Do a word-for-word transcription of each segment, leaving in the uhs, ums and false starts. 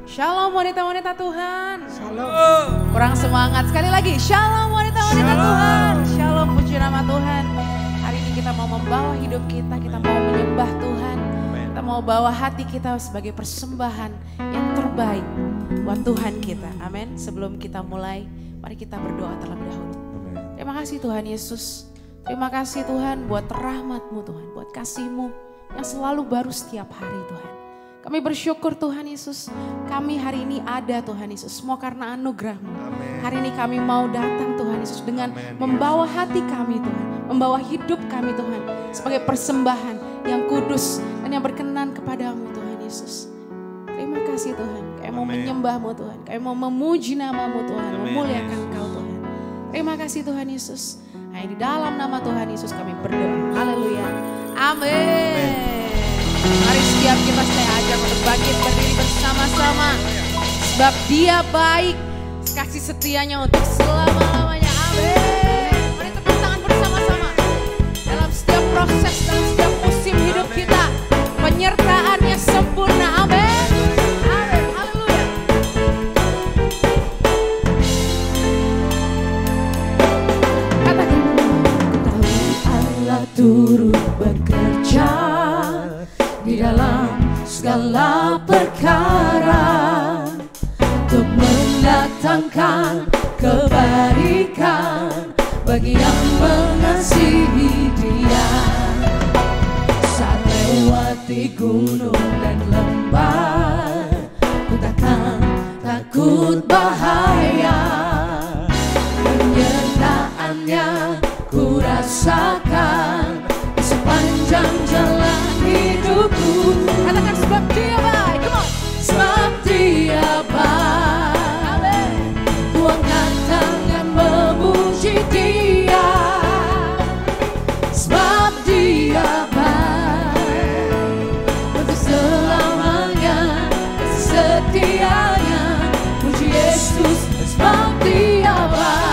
Shalom wanita-wanita Tuhan. Shalom. Kurang semangat sekali lagi. Shalom wanita-wanita Tuhan. Shalom, puji nama Tuhan. Hari ini kita mau membawa hidup kita, kita mau menyembah Tuhan. Kita mau bawa hati kita sebagai persembahan yang terbaik buat Tuhan kita. Amin. Sebelum kita mulai, mari kita berdoa terlebih dahulu. Terima kasih Tuhan Yesus. Terima kasih Tuhan buat rahmat-Mu Tuhan, buat kasih-Mu yang selalu baru setiap hari Tuhan. Kami bersyukur Tuhan Yesus, kami hari ini ada Tuhan Yesus, semua karena anugerah-Mu. Hari ini kami mau datang Tuhan Yesus dengan Amen, membawa hati kami Tuhan, membawa hidup kami Tuhan sebagai persembahan yang kudus dan yang berkenan kepadamu Tuhan Yesus. Terima kasih Tuhan, kami mau menyembah-Mu Tuhan, kami mau memuji nama-Mu Tuhan, Amen, memuliakan Engkau Tuhan. Terima kasih Tuhan Yesus. Hanya di dalam nama Tuhan Yesus kami berdoa. Haleluya. Amin. Mari setiap kita saya ajak untuk bangkit berdiri bersama-sama. Sebab Dia baik, kasih setianya untuk selama-lamanya. Amin. Mari tepuk tangan bersama-sama. Dalam setiap proses, dalam setiap musim hidup kita, penyertaannya sempurna. Amin. Turut bekerja di dalam segala perkara untuk mendatangkan kebaikan bagi yang mengasihi Dia. Saat lewati gunung dan lembah, ku takkan takut bahaya. Penyertaannya ku rasakan di sepanjang jalan hidupku. Katakan sebab Dia baik, come on. Sebab Dia baik. Amin. Ku angkat tangan memuji Dia. Sebab Dia baik. Untuk selamanya setianya. Puji Yesus. Sebab Dia baik.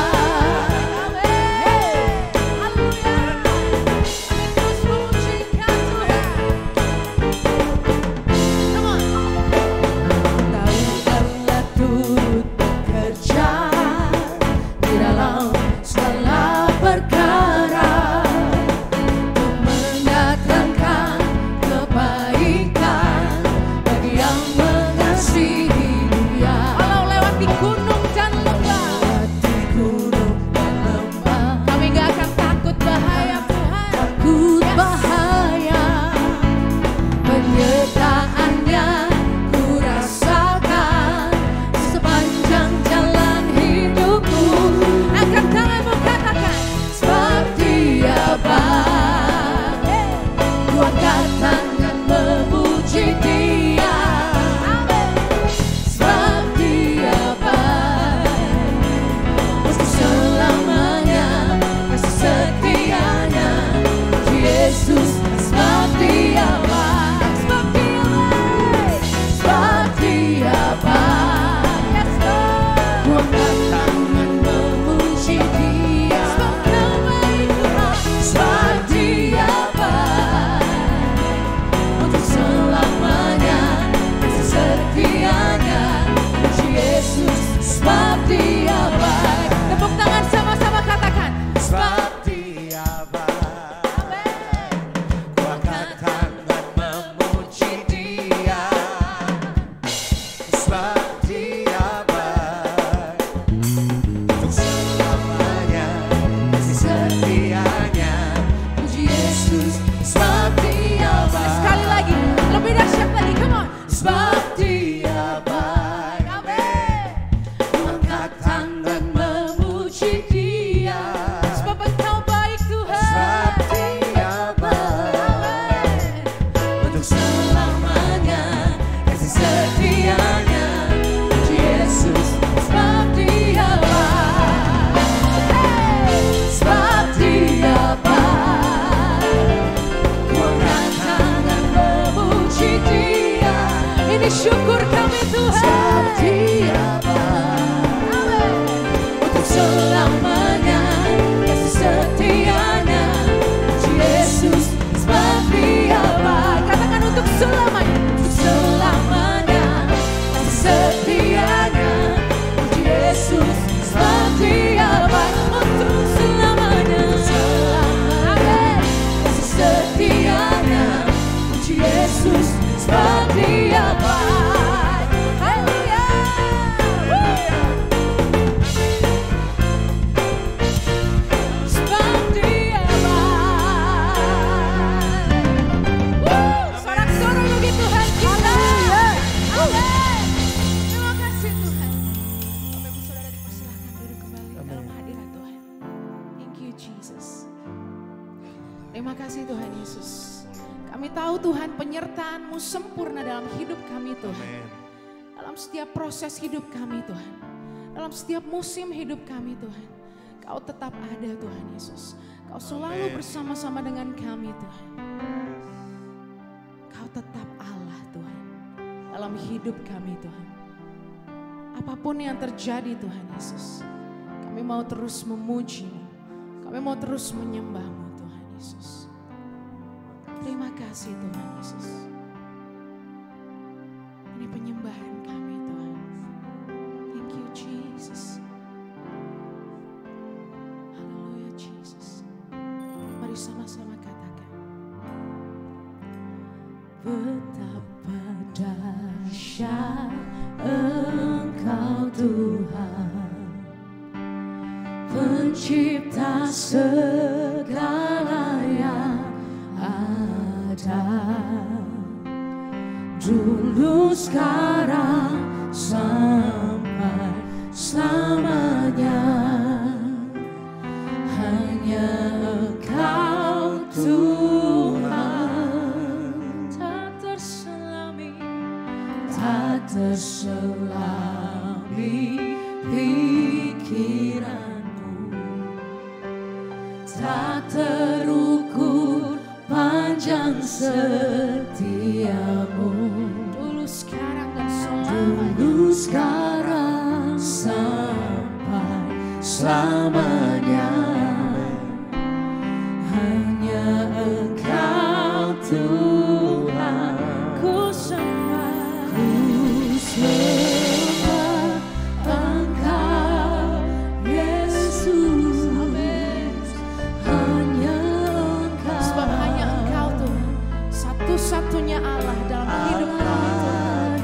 Syukur kami Tuhan. Sebab Dia baik. Untuk selamanya kasih setianya. Yesus sebab Dia baik. Katakan untuk selamanya. Untuk selamanya kasih setianya. penyertaan-Mu sempurna dalam hidup kami Tuhan. Amen. Dalam setiap proses hidup kami Tuhan. Dalam setiap musim hidup kami Tuhan. Kau tetap ada Tuhan Yesus. Kau selalu Amen. bersama-sama dengan kami Tuhan. Kau tetap Allah Tuhan. Dalam hidup kami Tuhan. Apapun yang terjadi Tuhan Yesus. Kami mau terus memuji-Mu. Kami mau terus menyembah-Mu Tuhan Yesus. Terima kasih Tuhan Yesus. Ini penyembahan kami Tuhan. Thank you Jesus. Haleluya Jesus. Mari sama-sama katakan. Betapa dahsyat Engkau Tuhan, Pencipta segala yang ada, dulu sekarang sampai selamanya. Hanya Engkau Tuhan, tak terselami, tak terselami pikiranmu, tak terukur panjang setiamu. Dulu sekarang dan selamanya. Dulu sekarang sampai selamanya. Hanya Engkau Tuhan, ku sembah, ku sembah Engkau Yesus. Amin. Hanya Engkau, Sebab hanya Engkau Tuhan. Satu-satunya Allah dalam hidup kami Tuhan.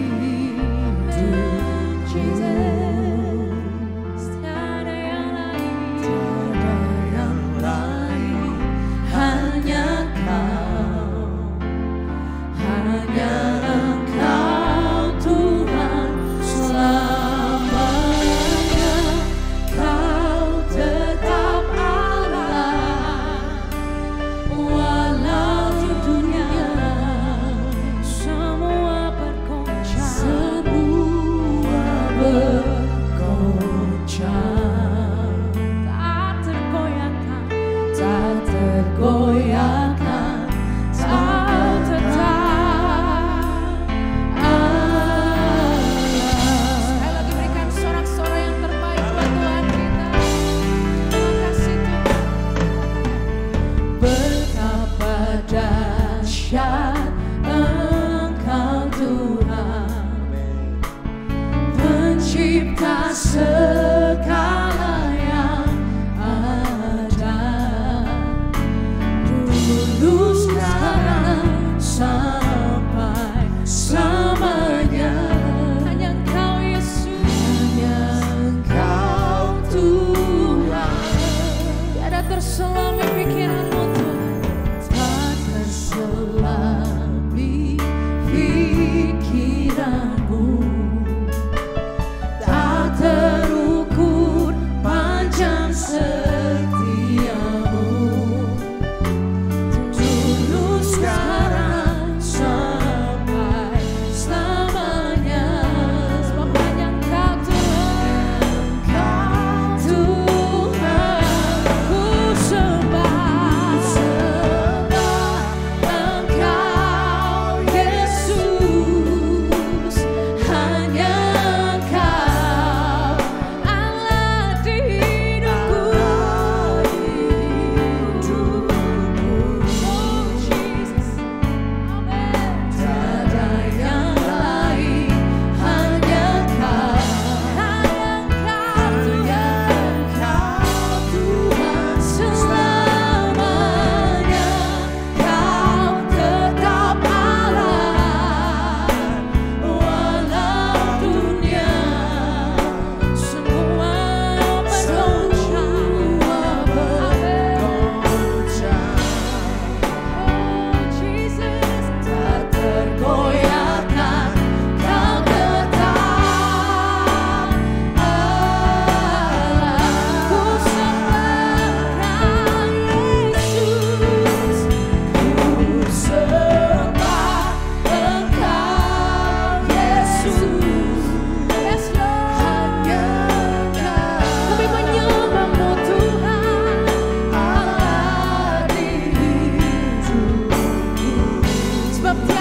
Jesus, tiada yang lain, tiada yang lain, hanya Kau, hanya Engkau Tuhan selamanya. Kau tetap Allah, walau dunia semua bergoncang, semua bergoncang, tak tergoyahkan, tak tergoyahkan. Kau tetap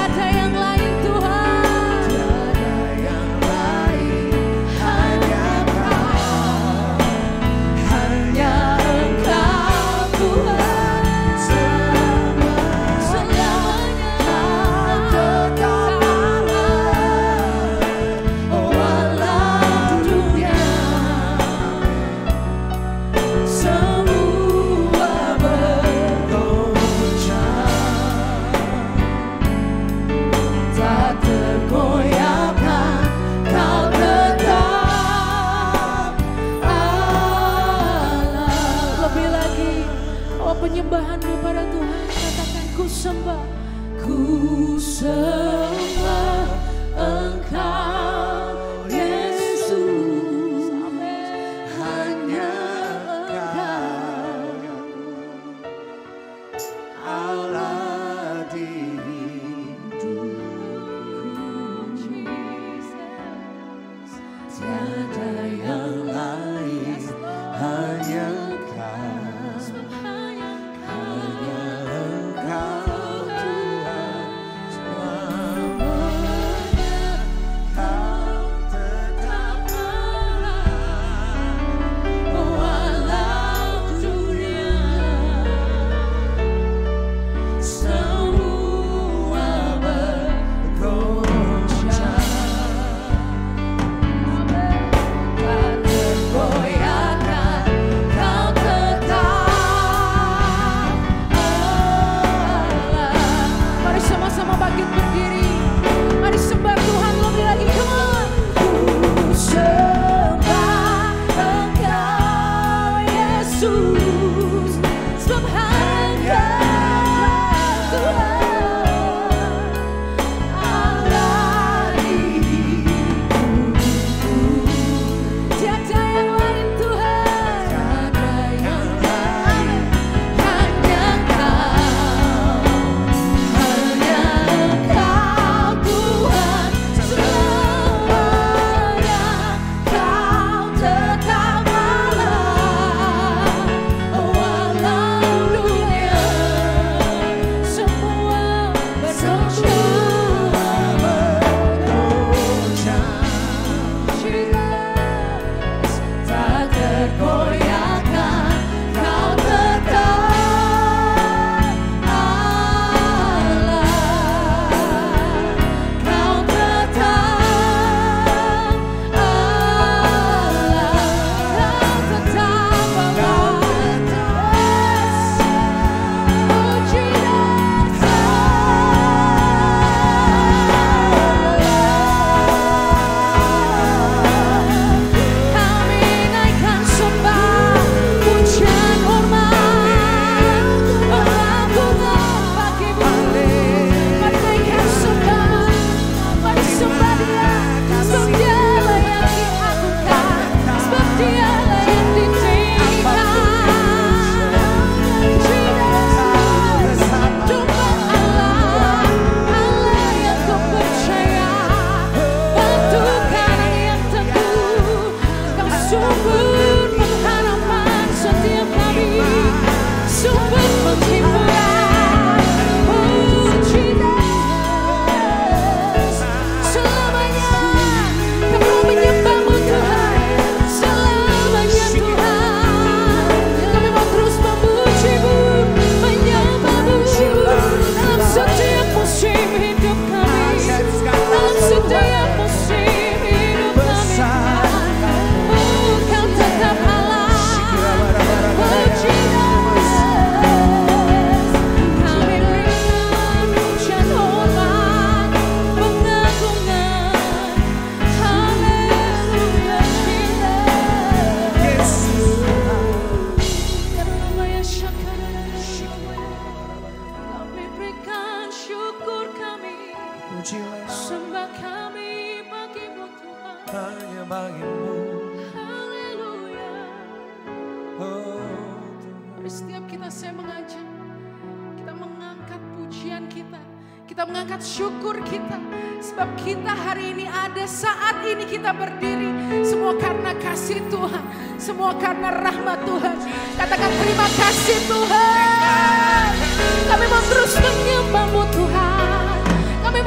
Tiada yang lain Tuhan, tiada yang lain, hanya Kau, hanya Engkau Tuhan, selamanya Kau tetap Allah. Oh alam dunia semua bergoncang, tak tergoyahkan Kau tetap Allah. lebih lagi oh penyembahanmu pada Tuhan. Katakan ku sembah, Ku sembah Engkau Yesus, hanya Engkau Allah di hidupku, tiada yang lain, hanya Engkau, hanya Engkau Tuhan, selamanya Kau tetap Allah. Oh alam dunia semua bergoncang, tak tergoyahkan Kau tetap Allah. mari sama-sama bangkit berdiri. Mari sembah Tuhan lebih lagi. Come on. Ku sembah Engkau Yesus, sebab hanya Tuhan Allah di hidupku, Tiada yang lain Tuhan, tiada yang lain, hanya Kau, hanya Engkau Tuhan, selamanya Kau tetap Allah. Oh alam dunia semua semua bergoncang, tak tergoyahkan Kau tetap Allah. Kau tetap Allah. Kau tetap Kau Kami naikkan sembah, pujian, hormat, pengagungan bagi-Mu. Mari naikkan sembah, mari sembah Dia, sebab Dialah yang diagungkan, sebab Dialah yang ditinggikan. Jesus, Tuhan Allah, Allah yang ku percaya, batu karang yang teguh, Kau sumber pengharapan setiap kami, sumber penghiburan. Oh Jesus, selamanya kami menyembah-Mu Tuhan, selamanya Tuhan, kami mau terus memuji-Mu, menyembah-Mu dalam setiap musim hidup kami, dalam setiap musim hidup kami. Oh Kau tetap Allah. Oh Jesus, kami berikan pujian, hormat, pengagungan. Haleluya Jesus. Kami berikan syukur kami, sembah kami bagi-Mu Tuhan. hanya bagimu. Haleluya. Oh Mari setiap kita saya mengajak, kita mengangkat pujian kita, kita mengangkat syukur kita, sebab kita hari ini ada, saat ini kita berdiri, semua karena kasih Tuhan, semua karena rahmat Tuhan. Katakan terima kasih Tuhan. Kami mau terus menyembah-Mu Tuhan, kami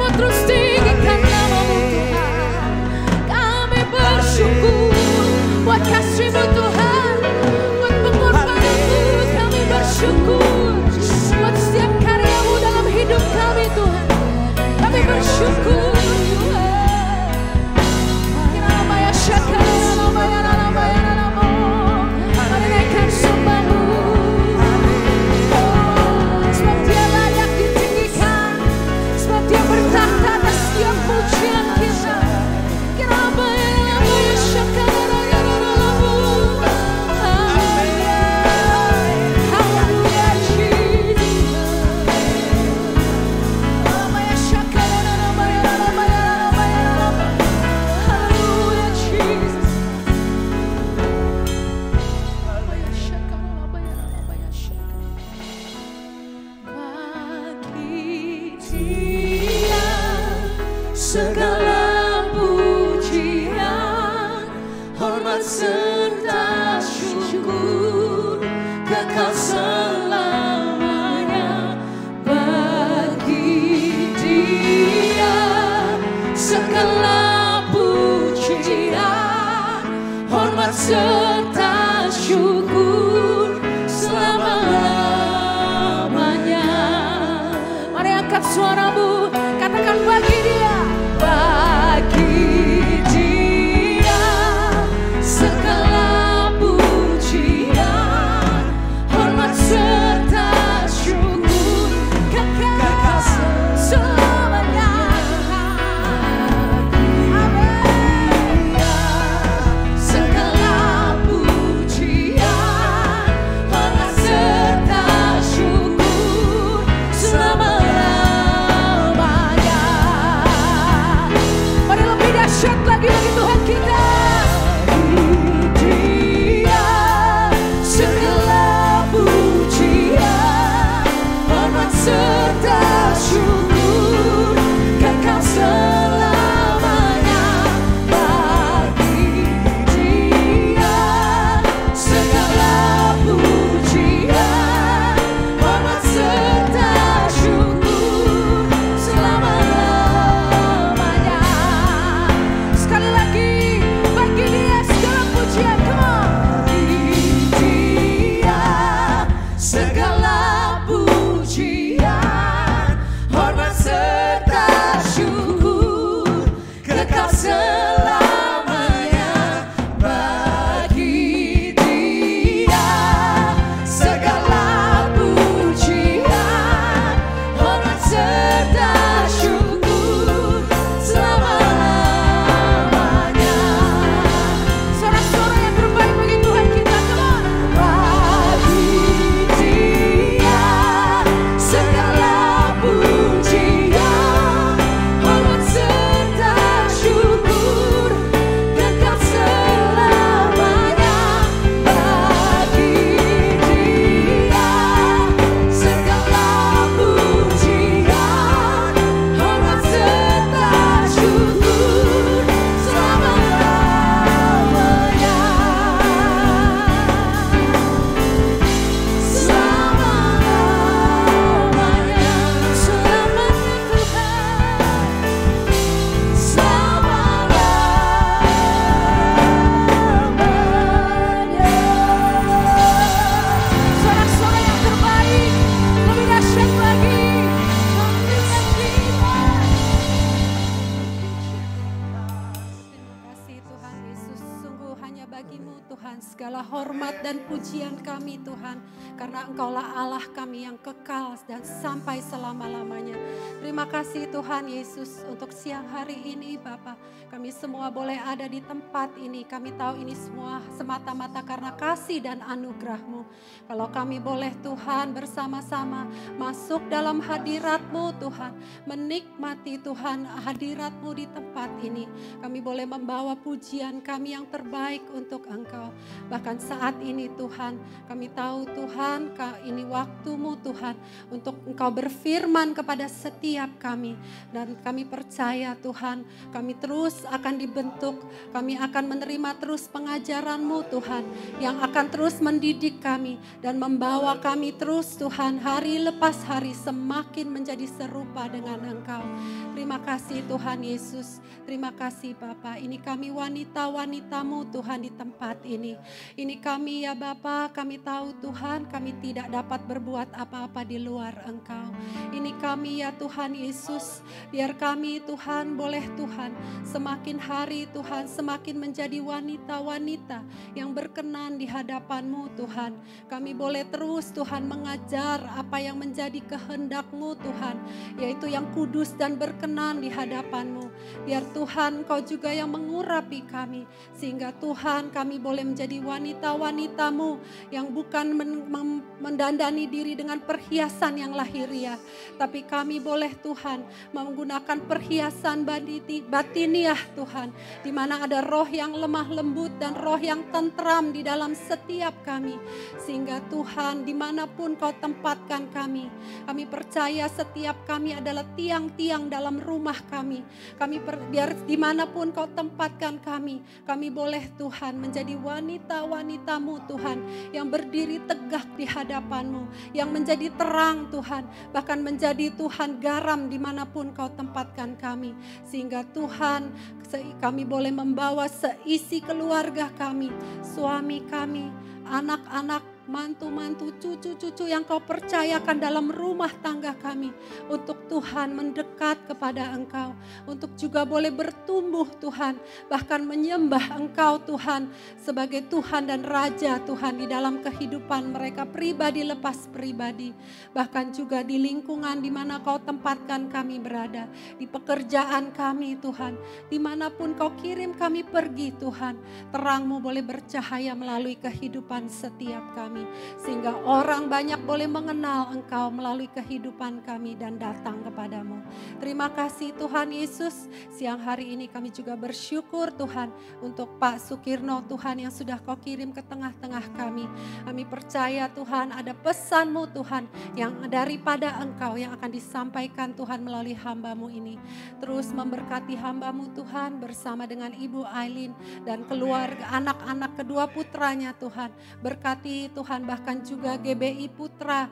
Tuhan. Segala hormat dan pujian kami Tuhan, karena Engkaulah Allah kami yang kekal dan sampai selama-lamanya. Terima kasih Tuhan Yesus untuk siang hari ini Bapa. Kami semua boleh ada di tempat ini. Kami tahu ini semua semata-mata karena kasih dan anugerah-Mu. Kalau kami boleh Tuhan bersama-sama masuk dalam hadirat-Mu Tuhan, menikmati Tuhan hadirat-Mu di tempat ini. Kami boleh membawa pujian kami yang terbaik untuk Engkau. Bahkan saat ini Tuhan, kami tahu Tuhan, ini waktu-Mu Tuhan untuk Engkau berfirman kepada setiap kami. Dan kami percaya Tuhan, kami terus akan dibentuk, kami akan menerima terus pengajaran-Mu Tuhan, yang akan terus mendidik kami dan membawa kami terus Tuhan hari lepas hari semakin menjadi serupa dengan Engkau. Terima kasih Tuhan Yesus, terima kasih Bapa. Ini kami wanita-wanita-Mu Tuhan di tempat ini. Ini kami ya Bapa, kami tahu Tuhan kami tidak dapat berbuat apa-apa di luar Engkau. Ini kami ya Tuhan Yesus, biar kami Tuhan boleh Tuhan semakin hari Tuhan semakin menjadi wanita-wanita yang berkenan di hadapan-Mu Tuhan. Kami boleh terus Tuhan mengajar apa yang menjadi kehendak-Mu Tuhan, yaitu yang kudus dan berkenan di hadapan-Mu. Biar Tuhan Kau juga yang mengurapi kami, sehingga Tuhan kami boleh menjadi wanita-wanita-Mu yang bukan men- men- mendandani diri dengan perhiasan yang lahiriah, tapi kami boleh Tuhan menggunakan perhiasan batiniah Tuhan, di mana ada roh yang lemah lembut dan roh yang tentram di dalam setiap kami. Sehingga Tuhan dimanapun Kau tempatkan kami, kami percaya setiap kami adalah tiang-tiang dalam rumah kami. Kami per, biar dimanapun Kau tempatkan kami, kami boleh Tuhan menjadi wanita-wanita-Mu Tuhan, yang berdiri tegak di hadapan-Mu, yang menjadi terang Tuhan, bahkan menjadi Tuhan garam dimanapun Kau tempatkan kami. Sehingga Tuhan kami boleh membawa seisi keluarga kami, suami kami, anak-anak, mantu-mantu, cucu-cucu yang Kau percayakan dalam rumah tangga kami, untuk Tuhan mendekat kepada Engkau, untuk juga boleh bertumbuh Tuhan, bahkan menyembah Engkau Tuhan sebagai Tuhan dan Raja Tuhan di dalam kehidupan mereka pribadi lepas pribadi, bahkan juga di lingkungan di mana Kau tempatkan kami berada, di pekerjaan kami Tuhan, dimanapun Kau kirim kami pergi Tuhan, terang-Mu boleh bercahaya melalui kehidupan setiap kami, sehingga orang banyak boleh mengenal Engkau melalui kehidupan kami dan datang kepadamu. Terima kasih Tuhan Yesus. Siang hari ini kami juga bersyukur Tuhan untuk Pak Sukirno Tuhan yang sudah Kau kirim ke tengah-tengah kami. Kami percaya Tuhan ada pesan-Mu Tuhan yang daripada Engkau yang akan disampaikan Tuhan melalui hamba-Mu ini. Terus memberkati hamba-Mu Tuhan bersama dengan Ibu Aileen dan keluarga anak-anak kedua putranya Tuhan. Berkati Tuhan, bahkan juga G B I Putra,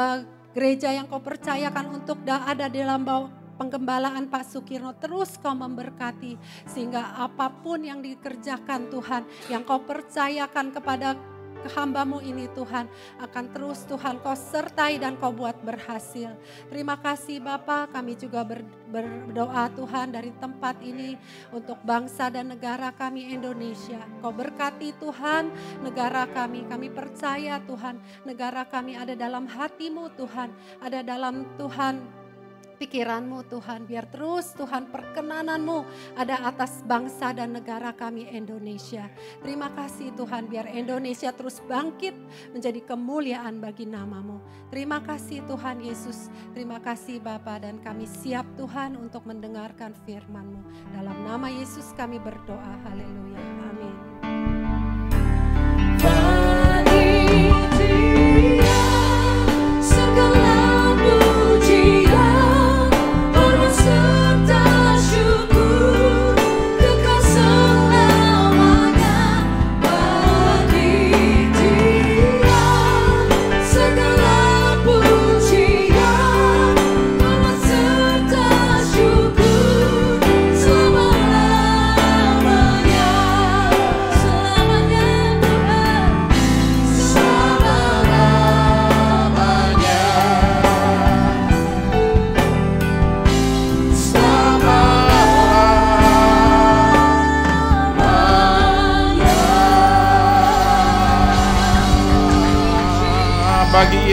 gereja yang Kau percayakan untuk ada di dalam bawah penggembalaan Pak Sukirno, terus Kau memberkati, sehingga apapun yang dikerjakan Tuhan, yang Kau percayakan kepada hamba-Mu ini Tuhan, akan terus Tuhan Kau sertai dan Kau buat berhasil. Terima kasih Bapa, kami juga ber, berdoa Tuhan dari tempat ini untuk bangsa dan negara kami Indonesia. Kau berkati Tuhan negara kami, kami percaya Tuhan negara kami ada dalam hati-Mu Tuhan, ada dalam Tuhan pikiran-Mu Tuhan, biar terus Tuhan perkenanan-Mu ada atas bangsa dan negara kami Indonesia. Terima kasih Tuhan, biar Indonesia terus bangkit menjadi kemuliaan bagi nama-Mu. Terima kasih Tuhan Yesus, terima kasih Bapa, dan kami siap Tuhan untuk mendengarkan firman-Mu. Dalam nama Yesus kami berdoa, haleluya, amin. Syukur selama-lamanya.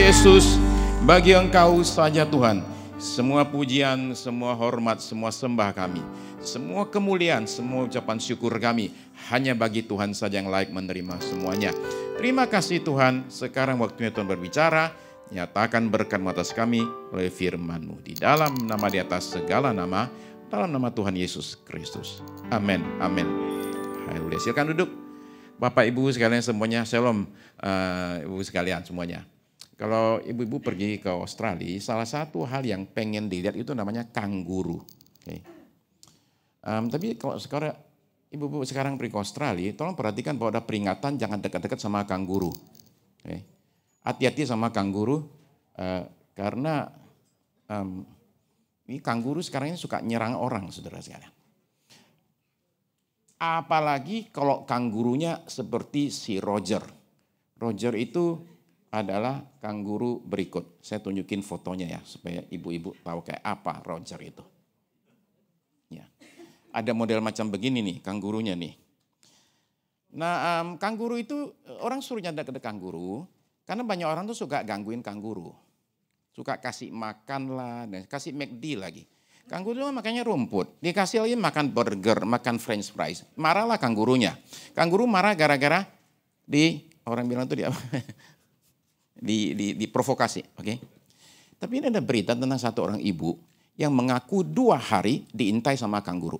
Yesus, bagi Engkau saja Tuhan, semua pujian, semua hormat, semua sembah kami, semua kemuliaan, semua ucapan syukur kami, hanya bagi Tuhan saja yang layak menerima semuanya. Terima kasih Tuhan, sekarang waktunya Tuhan berbicara, nyatakan berkat atas kami oleh firman-Mu. Di dalam nama di atas segala nama, dalam nama Tuhan Yesus Kristus. Amin, amin. Haleluya, silakan duduk. Bapak Ibu sekalian semuanya, shalom uh, Ibu sekalian semuanya. Kalau ibu-ibu pergi ke Australia, salah satu hal yang pengen dilihat itu namanya kanguru. Okay. Um, tapi kalau sekarang ibu-ibu sekarang pergi ke Australia, tolong perhatikan bahwa ada peringatan jangan dekat-dekat sama kanguru. Okay. Hati-hati sama kanguru uh, karena um, ini kanguru sekarang ini suka nyerang orang, saudara sekalian. Apalagi kalau kanggurunya seperti si Roger. Roger itu adalah kanguru berikut. Saya tunjukin fotonya ya, supaya ibu-ibu tahu kayak apa Roger itu. Ya. Ada model macam begini nih, kanggurunya nih. Nah, um, kanguru itu, orang suruh nyadar ke kanguru, karena banyak orang tuh suka gangguin kanguru. Suka kasih makan lah, dan kasih McD lagi. Kanguru itu makannya rumput, dikasih lagi makan burger, makan french fries. Marahlah kanggurunya. Kanguru marah gara-gara di, orang bilang tuh di apa? di, di, diprovokasi, oke? Okay? Tapi ini ada berita tentang satu orang ibu yang mengaku dua hari diintai sama kanguru.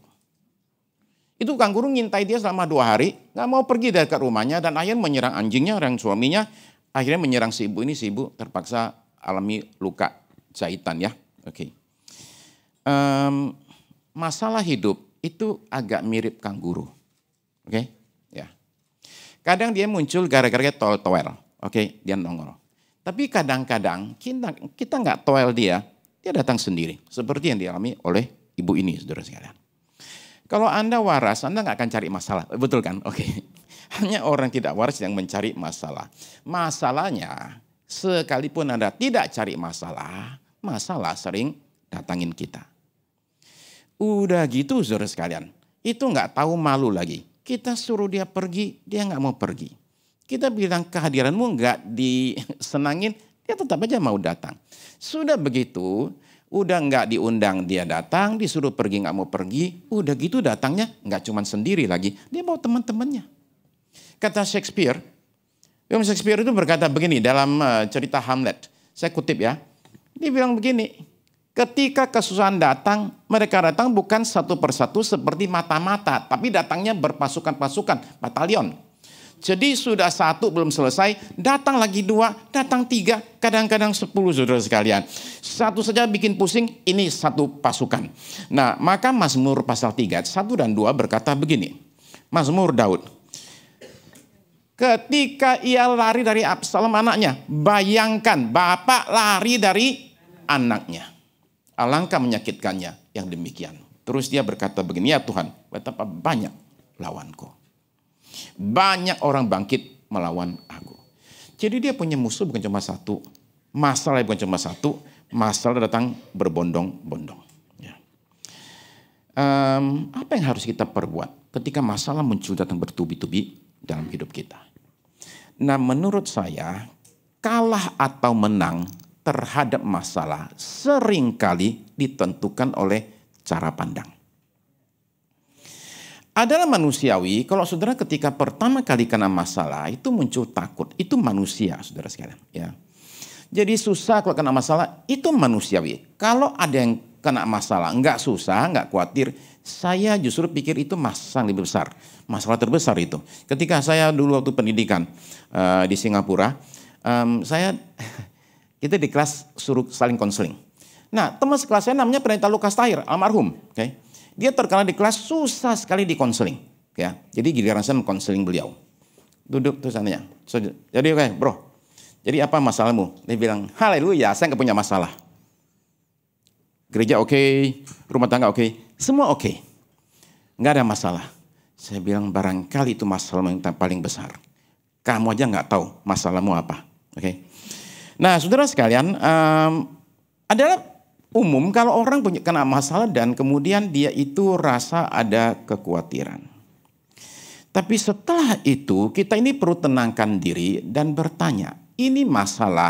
Itu kanguru ngintai dia selama dua hari, nggak mau pergi dari ke rumahnya dan akhirnya menyerang anjingnya, orang suaminya, akhirnya menyerang si ibu ini, si ibu terpaksa alami luka jahitan ya, oke. Okay. Um, masalah hidup itu agak mirip kanguru, oke, okay? Ya. Kadang dia muncul gara-gara toel-toel, oke, okay? Dia nongol. Tapi kadang-kadang kita kita nggak toel dia, dia datang sendiri, seperti yang dialami oleh ibu ini, saudara sekalian. Kalau Anda waras, Anda nggak akan cari masalah, betul kan? Oke, okay. Hanya orang tidak waras yang mencari masalah. Masalahnya, sekalipun Anda tidak cari masalah, masalah sering datangin kita. Udah gitu saudara sekalian, itu nggak tahu malu lagi. Kita suruh dia pergi, dia nggak mau pergi. Kita bilang kehadiranmu nggak disenangin, dia tetap aja mau datang. Sudah begitu, udah nggak diundang dia datang, disuruh pergi nggak mau pergi. Udah gitu datangnya nggak cuma sendiri lagi, dia bawa teman-temannya. Kata Shakespeare, William Shakespeare itu berkata begini dalam cerita Hamlet. Saya kutip ya, dia bilang begini. Ketika kesusahan datang, mereka datang bukan satu persatu seperti mata-mata, tapi datangnya berpasukan-pasukan, batalion. Jadi sudah satu belum selesai, datang lagi dua, datang tiga, kadang-kadang sepuluh saudara sekalian. Satu saja bikin pusing, ini satu pasukan. Nah, maka Mazmur pasal tiga, satu dan dua berkata begini. Mazmur Daud. Ketika ia lari dari Absalom anaknya, bayangkan bapak lari dari anaknya. Alangkah menyakitkannya yang demikian. Terus dia berkata begini, ya Tuhan, betapa banyak lawanku. Banyak orang bangkit melawan aku. Jadi dia punya musuh bukan cuma satu. Masalah bukan cuma satu. Masalah datang berbondong-bondong. Ya. Um, apa yang harus kita perbuat ketika masalah muncul datang bertubi-tubi dalam hidup kita? Nah menurut saya, kalah atau menang terhadap masalah seringkali ditentukan oleh cara pandang. Adalah manusiawi kalau saudara ketika pertama kali kena masalah itu muncul takut. Itu manusia saudara sekalian. Ya. Jadi susah kalau kena masalah itu manusiawi. Kalau ada yang kena masalah enggak susah, enggak khawatir. Saya justru pikir itu masalah lebih besar. Masalah terbesar itu. Ketika saya dulu waktu pendidikan uh, di Singapura. Um, saya... Kita di kelas suruh saling konseling. Nah, teman sekelas saya namanya Pendeta Lukas Tahir, almarhum. Okay. Dia terkenal di kelas susah sekali di konseling. Ya. Jadi giliran saya mengkonseling beliau. Duduk terus ananya. So, jadi oke okay, bro, jadi apa masalahmu? Dia bilang, haleluya, saya nggak punya masalah. Gereja oke, okay, rumah tangga oke, okay, semua oke. Okay. Nggak ada masalah. Saya bilang barangkali itu masalah yang paling besar. Kamu aja nggak tahu masalahmu apa. Oke. Okay. Nah, saudara sekalian, um, adalah umum kalau orang punya kena masalah dan kemudian dia itu rasa ada kekhawatiran. Tapi setelah itu kita ini perlu tenangkan diri dan bertanya, ini masalah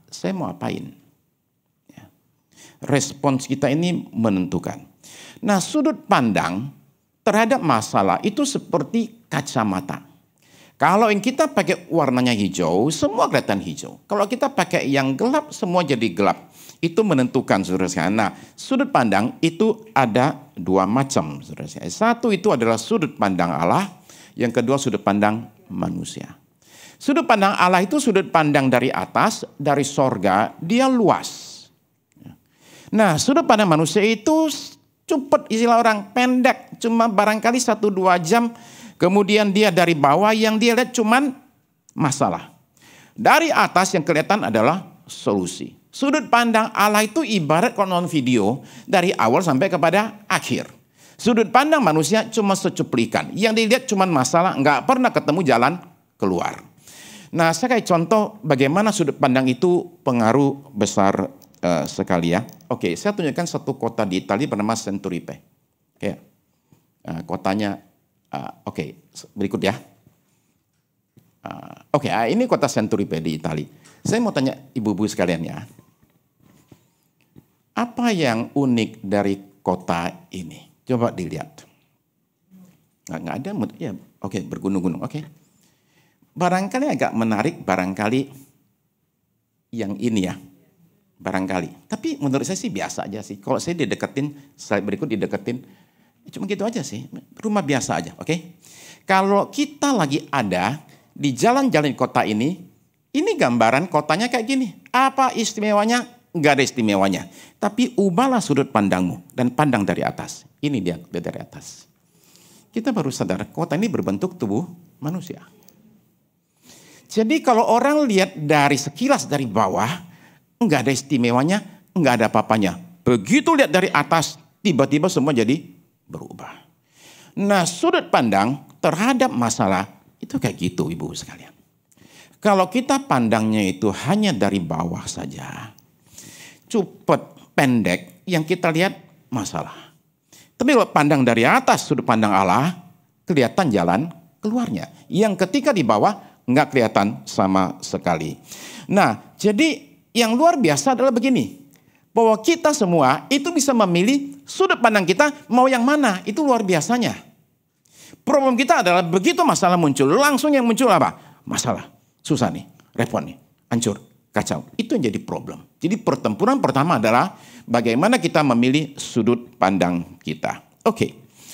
saya mau apain? Ya. Respons kita ini menentukan. Nah, sudut pandang terhadap masalah itu seperti kacamata. Kalau yang kita pakai warnanya hijau, semua kelihatan hijau. Kalau kita pakai yang gelap, semua jadi gelap. Itu menentukan, saudara sekalian. Nah, sudut pandang itu ada dua macam, saudara sekalian. Satu itu adalah sudut pandang Allah, yang kedua sudut pandang manusia. Sudut pandang Allah itu sudut pandang dari atas, dari sorga, dia luas. Nah, sudut pandang manusia itu cepat, istilah orang pendek, cuma barangkali satu dua jam, kemudian dia dari bawah yang dia lihat cuman masalah. Dari atas yang kelihatan adalah solusi. Sudut pandang Allah itu ibarat kalau nonton video dari awal sampai kepada akhir. Sudut pandang manusia cuma secuplikan, yang dilihat cuma masalah, nggak pernah ketemu jalan keluar. Nah, saya kayak contoh bagaimana sudut pandang itu pengaruh besar uh, sekali ya. Oke, saya tunjukkan satu kota di Italia bernama Centuripe. Oke, uh, kotanya, uh, oke, berikut ya. Uh, oke, uh, ini kota Centuripe di Italia. Saya mau tanya ibu-ibu sekalian ya. Apa yang unik dari kota ini? Coba dilihat. Nggak, nggak ada, ya, oke, bergunung-gunung, oke. Barangkali agak menarik, barangkali yang ini ya, barangkali. Tapi menurut saya sih biasa aja sih. Kalau saya dideketin, slide berikut dideketin, cuma gitu aja sih. Rumah biasa aja, oke. Kalau kita lagi ada di jalan-jalan kota ini, ini gambaran kotanya kayak gini. Apa istimewanya? Nggak ada istimewanya. Tapi ubahlah sudut pandangmu dan pandang dari atas. Ini dia dari atas. Kita baru sadar kota ini berbentuk tubuh manusia. Jadi kalau orang lihat dari sekilas dari bawah, enggak ada istimewanya, enggak ada apa-apanya. Begitu lihat dari atas, tiba-tiba semua jadi berubah. Nah, sudut pandang terhadap masalah itu kayak gitu, ibu sekalian. Kalau kita pandangnya itu hanya dari bawah saja, cepet, pendek, yang kita lihat masalah. Tapi kalau pandang dari atas, sudut pandang Allah, kelihatan jalan keluarnya. Yang ketika di bawah, nggak kelihatan sama sekali. Nah, jadi yang luar biasa adalah begini. Bahwa kita semua itu bisa memilih sudut pandang kita mau yang mana. Itu luar biasanya. Problem kita adalah begitu masalah muncul, langsung yang muncul apa? Masalah. Susah nih, repot nih, hancur, kacau. Itu yang jadi problem. Jadi pertempuran pertama adalah bagaimana kita memilih sudut pandang kita. Oke. Okay.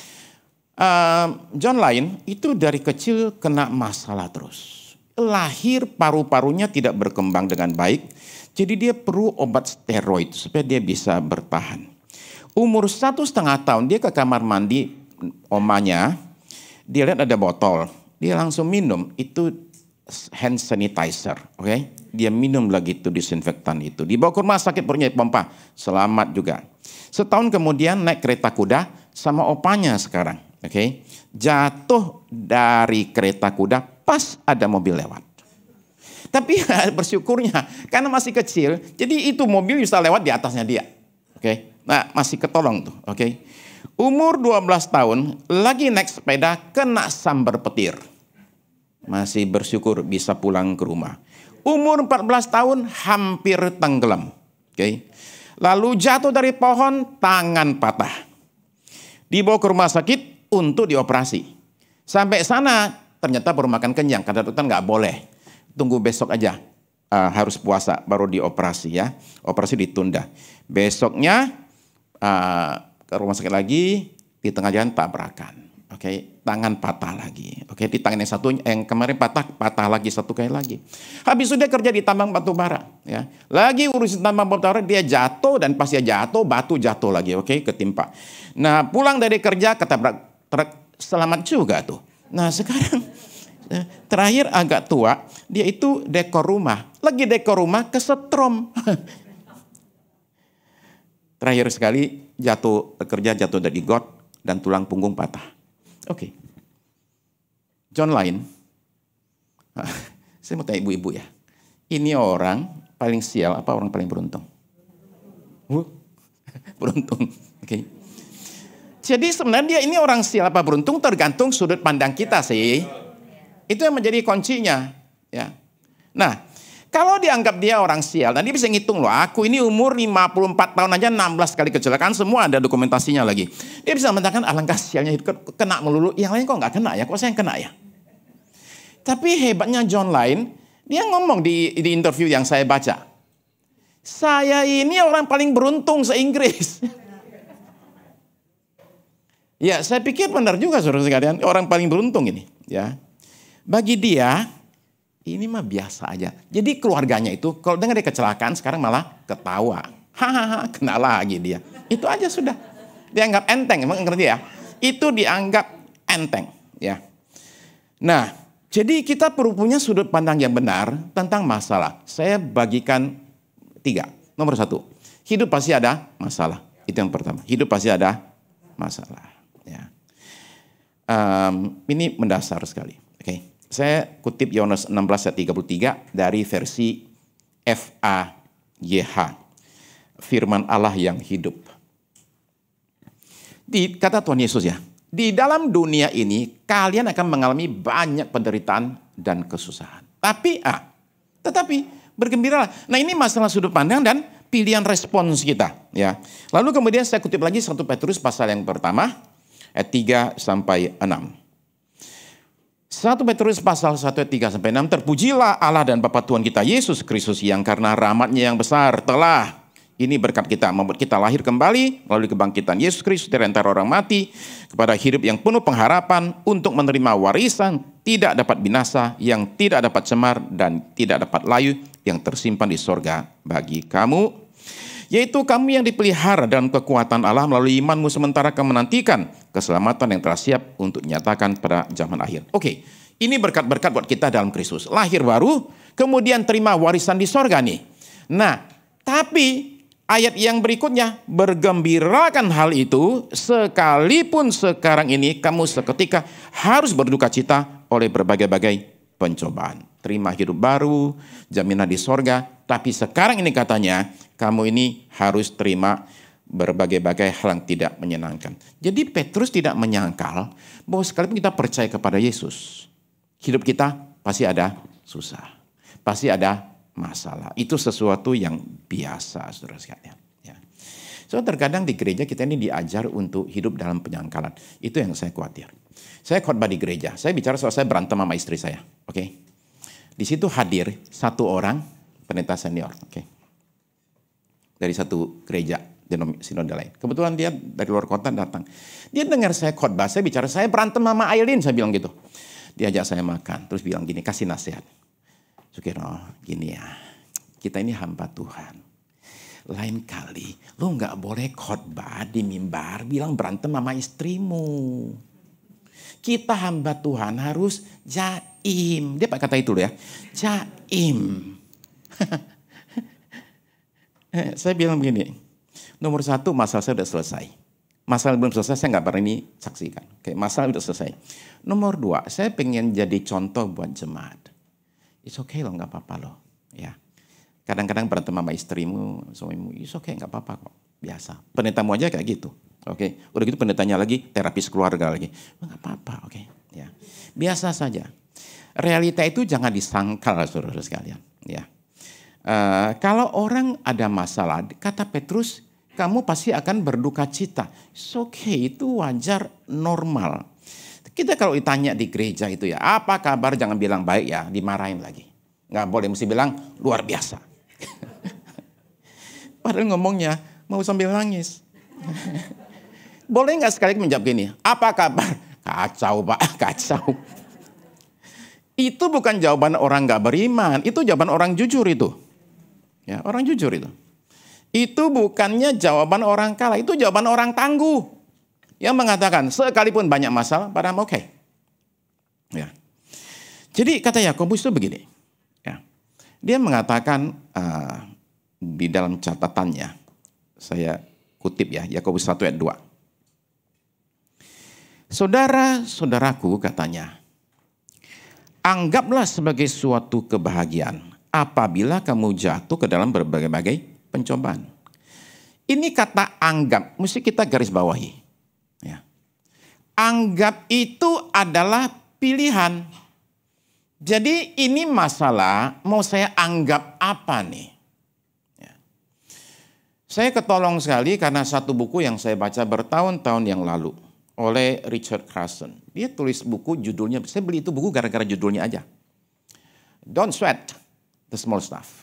Uh, John Lyon itu dari kecil kena masalah terus. Lahir paru-parunya tidak berkembang dengan baik. Jadi dia perlu obat steroid supaya dia bisa bertahan. Umur satu setengah tahun dia ke kamar mandi omanya. Dia lihat ada botol. Dia langsung minum. Itu hand sanitizer. Oke, okay? Dia minum lagi itu disinfektan itu. Dibawa ke rumah sakit perutnya dipompa. Selamat juga. Setahun kemudian naik kereta kuda sama opanya sekarang. Oke, okay? Jatuh dari kereta kuda pas ada mobil lewat. Tapi bersyukurnya karena masih kecil, jadi itu mobil bisa lewat di atasnya dia. Oke, okay? Nah masih ketolong tuh. Oke, okay? Umur dua belas tahun lagi naik sepeda kena sambar petir. Masih bersyukur bisa pulang ke rumah. Umur empat belas tahun hampir tenggelam. Oke, okay? Lalu jatuh dari pohon, tangan patah. Dibawa ke rumah sakit untuk dioperasi. Sampai sana ternyata baru makan kenyang. Kata dokter nggak boleh. Tunggu besok aja. Uh, harus puasa baru dioperasi ya. Operasi ditunda. Besoknya uh, ke rumah sakit lagi. Di tengah jalan tabrakan. Oke, okay? Tangan patah lagi. Oke, okay? Di tangan yang satu yang kemarin patah, patah lagi satu kali lagi. Habis itu dia kerja di tambang batu bara. Ya. Lagi urusin tambang batu bara, dia jatuh dan pas dia jatuh, batu jatuh lagi. Oke, okay? Ketimpa. Nah, pulang dari kerja ketabrak truk, selamat juga tuh. Nah, sekarang terakhir agak tua, dia itu dekor rumah. Lagi dekor rumah kesetrum. Terakhir sekali jatuh kerja jatuh dari got dan tulang punggung patah. Oke. Okay. John Lyon. Saya mau tanya ibu-ibu ya. Ini orang paling sial apa orang paling beruntung? Beruntung. Oke. Okay. Jadi sebenarnya ini orang sial apa beruntung tergantung sudut pandang kita sih. Itu yang menjadi kuncinya. Ya. Nah, Kalau dianggap dia orang sial, dan dia bisa ngitung loh, aku ini umur lima puluh empat tahun aja enam belas kali kecelakaan, semua ada dokumentasinya lagi. Dia bisa mengatakan alangkah sialnya hidup, kena melulu, yang lain kok nggak kena ya, kok saya yang kena ya. Tapi hebatnya John Lyon, dia ngomong di, di interview yang saya baca, saya ini orang paling beruntung se-Inggris. Ya, saya pikir benar juga saudara sekalian, orang paling beruntung ini. Ya, bagi dia, ini mah biasa aja. Jadi keluarganya itu kalau dengar dia kecelakaan sekarang malah ketawa. Hahaha, kena lagi dia. Itu aja sudah. Dianggap enteng, emang ngerti ya? Itu dianggap enteng, ya. Nah, jadi kita perlu punya sudut pandang yang benar tentang masalah. Saya bagikan tiga. Nomor satu, hidup pasti ada masalah. Itu yang pertama. Hidup pasti ada masalah. Ya. Um, ini mendasar sekali. Oke. Okay. Saya kutip Yohanes enam belas ayat tiga puluh tiga dari versi F A Y H. Firman Allah yang hidup. Di, kata Tuhan Yesus ya, di dalam dunia ini kalian akan mengalami banyak penderitaan dan kesusahan. Tapi, ah, tetapi bergembiralah. Nah ini masalah sudut pandang dan pilihan respons kita. Ya. Lalu kemudian saya kutip lagi satu Petrus pasal yang pertama, ayat tiga sampai enam. satu Petrus pasal satu ayat tiga sampai enam, terpujilah Allah dan Bapa Tuhan kita Yesus Kristus yang karena rahmat-Nya yang besar telah, ini berkat kita, membuat kita lahir kembali melalui kebangkitan Yesus Kristus dari antara orang mati kepada hidup yang penuh pengharapan untuk menerima warisan tidak dapat binasa, yang tidak dapat cemar dan tidak dapat layu, yang tersimpan di sorga bagi kamu. Yaitu kamu yang dipelihara dalam kekuatan Allah melalui imanmu sementara kamu menantikan keselamatan yang telah siap untuk dinyatakan pada zaman akhir. Oke, ini berkat-berkat buat kita dalam Kristus. Lahir baru, kemudian terima warisan di sorga nih. Nah, tapi ayat yang berikutnya, bergembirakan hal itu sekalipun sekarang ini kamu seketika harus berduka cita oleh berbagai-bagai pencobaan. Terima hidup baru, jaminan di sorga. Tapi sekarang ini katanya, kamu ini harus terima berbagai-bagai hal yang tidak menyenangkan. Jadi Petrus tidak menyangkal bahwa sekalipun kita percaya kepada Yesus, hidup kita pasti ada susah, pasti ada masalah. Itu sesuatu yang biasa, saudara sekalian. Ya. So terkadang di gereja kita ini diajar untuk hidup dalam penyangkalan. Itu yang saya khawatir. Saya khotbah di gereja, saya bicara soal saya berantem sama istri saya, oke? Okay? Di situ hadir satu orang pendeta senior, oke? Okay? Dari satu gereja sinode lain. Kebetulan dia dari luar kota datang. Dia dengar saya khotbah, saya bicara, saya berantem sama Aileen, saya bilang gitu. Dia ajak saya makan, terus bilang gini, kasih nasihat. Sukiro, gini ya, kita ini hamba Tuhan. Lain kali, lu nggak boleh khotbah di mimbar bilang berantem sama istrimu. Kita hamba Tuhan harus jaim. Dia pakai kata itu loh ya, jaim. Saya bilang begini, nomor satu masalah saya sudah selesai. Masalah belum selesai saya nggak berani saksikan. Oke, masalah sudah selesai. Nomor dua, saya pengen jadi contoh buat jemaat. It's okay loh, nggak apa-apa loh. Ya, kadang-kadang berantem sama istrimu, suamimu, it's okay, nggak apa-apa kok. Biasa. Pendetamu aja kayak gitu. Oke, udah gitu pendetanya lagi terapis keluarga lagi. Nggak apa-apa, oke. Ya, biasa saja. Realita itu jangan disangkal, saudara sekalian. Ya. Uh, kalau orang ada masalah, kata Petrus, kamu pasti akan berduka cita. It's okay, itu wajar, normal. Kita kalau ditanya di gereja itu ya, apa kabar? Jangan bilang baik ya, dimarahin lagi. Nggak boleh, mesti bilang luar biasa. Padahal ngomongnya mau sambil nangis. Boleh nggak sekali menjawab gini, apa kabar? Kacau Pak, kacau. Itu bukan jawaban orang nggak beriman, itu jawaban orang jujur itu. Ya, orang jujur itu. Itu bukannya jawaban orang kalah, itu jawaban orang tangguh. Yang mengatakan, sekalipun banyak masalah, pada oke. Okay. Ya. Jadi kata Yakobus itu begini. Ya. Dia mengatakan uh, di dalam catatannya, saya kutip ya, Yakobus satu ayat dua. Saudara-saudaraku katanya, anggaplah sebagai suatu kebahagiaan apabila kamu jatuh ke dalam berbagai-bagai pencobaan. Ini kata anggap, mesti kita garis bawahi. Ya. Anggap itu adalah pilihan. Jadi ini masalah mau saya anggap apa nih? Ya. Saya ketolong sekali karena satu buku yang saya baca bertahun-tahun yang lalu oleh Richard Carson. Dia tulis buku judulnya, saya beli itu buku gara-gara judulnya aja. Don't sweat the small stuff.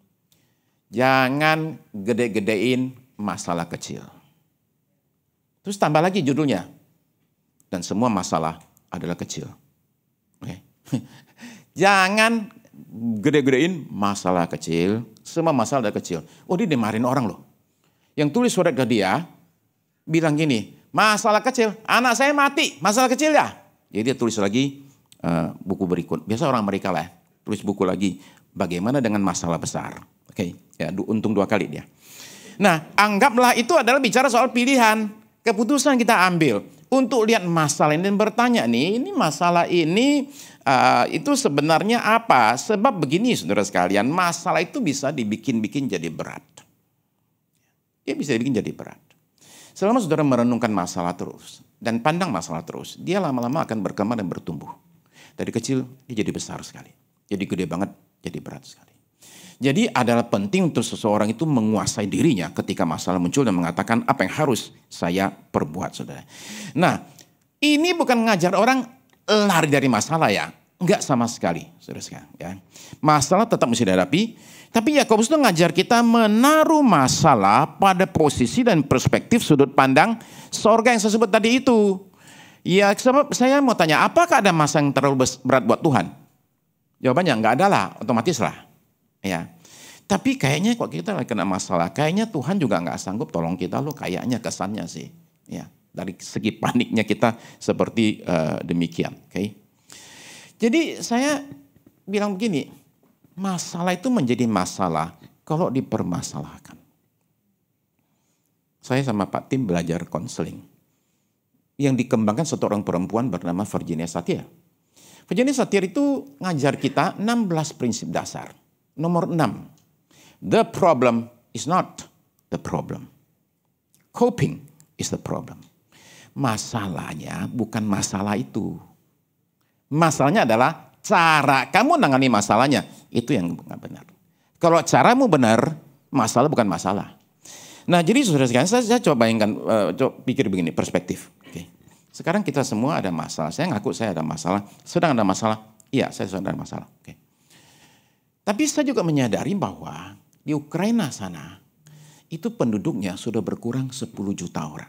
Jangan gede-gedein masalah kecil. Terus tambah lagi judulnya. Dan semua masalah adalah kecil. Oke. Okay. Jangan gede-gedein masalah kecil. Semua masalah adalah kecil. Oh, dia dimarahin orang loh. Yang tulis surat ke dia, bilang gini, masalah kecil, anak saya mati, masalah kecil ya. Jadi dia tulis lagi uh, buku berikut. Biasa orang Amerika lah, tulis buku lagi. Bagaimana dengan masalah besar. Oke, okay. Ya, untung dua kali dia. Nah, anggaplah itu adalah bicara soal pilihan. Keputusan kita ambil untuk lihat masalah ini dan bertanya nih, ini masalah ini uh, itu sebenarnya apa? Sebab begini saudara sekalian, masalah itu bisa dibikin-bikin jadi berat. Dia bisa dibikin jadi berat. Selama saudara merenungkan masalah terus dan pandang masalah terus, dia lama-lama akan berkembang dan bertumbuh. Dari kecil dia jadi besar sekali. Jadi gede banget, jadi berat sekali. Jadi adalah penting untuk seseorang itu menguasai dirinya ketika masalah muncul dan mengatakan apa yang harus saya perbuat, saudara. Nah, ini bukan mengajar orang lari dari masalah ya. Enggak sama sekali, saudara. Ya. Masalah tetap mesti dihadapi. Tapi Yakobus itu ngajar kita menaruh masalah pada posisi dan perspektif sudut pandang sorga yang saya sebut tadi itu. Ya, sebab saya mau tanya, apakah ada masalah yang terlalu berat buat Tuhan? Jawabannya enggak ada lah, otomatis lah. Ya, tapi kayaknya kok kita lagi kena masalah, kayaknya Tuhan juga nggak sanggup tolong kita loh, kayaknya kesannya sih. Ya, dari segi paniknya kita seperti uh, demikian. Oke, okay? Jadi saya bilang begini, masalah itu menjadi masalah kalau dipermasalahkan. Saya sama Pak Tim belajar konseling yang dikembangkan satu orang perempuan bernama Virginia Satir. Virginia Satir itu ngajar kita enam belas prinsip dasar. Nomor enam, the problem is not the problem. Coping is the problem. Masalahnya bukan masalah itu. Masalahnya adalah cara kamu menangani masalahnya. Itu yang nggak benar. Kalau caramu benar, masalah bukan masalah. Nah, jadi saudara sekalian, saya, saya coba bayangkan, uh, coba pikir begini, perspektif. Oke. Sekarang kita semua ada masalah. Saya ngaku saya ada masalah. Sedang ada masalah. Iya, saya sedang ada masalah. Oke. Tapi saya juga menyadari bahwa di Ukraina sana, itu penduduknya sudah berkurang sepuluh juta orang.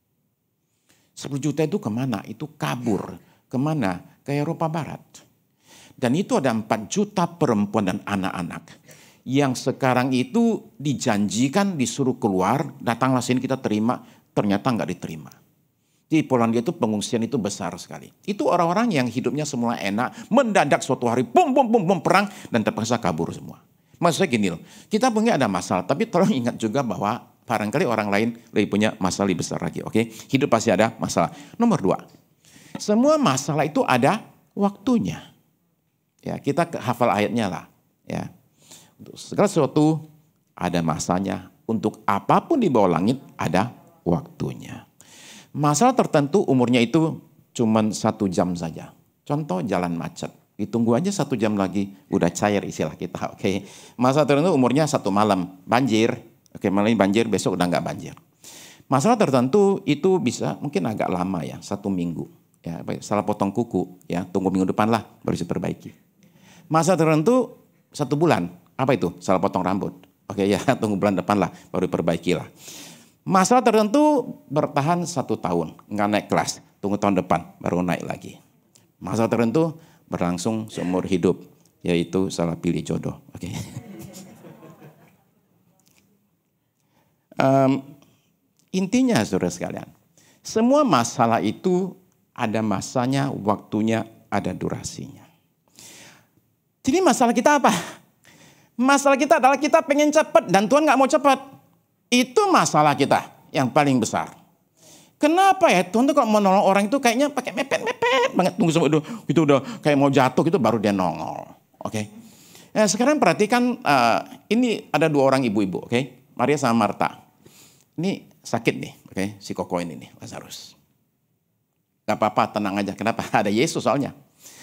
sepuluh juta itu kemana? Itu kabur. Kemana? Ke Eropa Barat. Dan itu ada empat juta perempuan dan anak-anak. Yang sekarang itu dijanjikan disuruh keluar, datanglah sini kita terima, ternyata nggak diterima. Di Polandia itu pengungsian itu besar sekali. Itu orang-orang yang hidupnya semula enak, mendadak suatu hari bom bom bom bom perang dan terpaksa kabur semua. Maksud saya gini loh, kita punya ada masalah, tapi tolong ingat juga bahwa barangkali orang lain lebih punya masalah lebih besar lagi. Oke, hidup pasti ada masalah. Nomor dua, semua masalah itu ada waktunya. Ya, kita hafal ayatnya lah. Ya, untuk segala sesuatu ada masanya. Untuk apapun di bawah langit ada waktunya. Masalah tertentu umurnya itu cuma satu jam saja. Contoh jalan macet. Ditunggu aja satu jam lagi, udah cair istilah kita. Oke, okay. Masalah tertentu umurnya satu malam, banjir. Oke, okay, malam ini banjir, besok udah nggak banjir. Masalah tertentu itu bisa mungkin agak lama ya, satu minggu. Ya, salah potong kuku, ya tunggu minggu depan lah baru bisa perbaiki. Masalah tertentu satu bulan, apa itu? Salah potong rambut. Oke, okay, ya tunggu bulan depan lah baru perbaiki lah. Masalah tertentu bertahan satu tahun, nggak naik kelas, tunggu tahun depan baru naik lagi. Masalah tertentu berlangsung seumur hidup, yaitu salah pilih jodoh. Oke. Okay. um, intinya saudara sekalian, semua masalah itu ada masanya, waktunya, ada durasinya. Jadi masalah kita apa? Masalah kita adalah kita pengen cepat dan Tuhan nggak mau cepat. Itu masalah kita yang paling besar. Kenapa ya Tuhan tuh kalau mau nolong orang itu kayaknya pakai mepet-mepet banget. Tunggu sampai itu, itu udah kayak mau jatuh gitu baru dia nongol. Oke. Okay? Nah, sekarang perhatikan uh, ini ada dua orang ibu-ibu. Oke. Okay? Maria sama Marta. Ini sakit nih. Oke. Okay? Si Koko ini nih. Lazarus. Gak apa-apa tenang aja. Kenapa? Ada Yesus soalnya.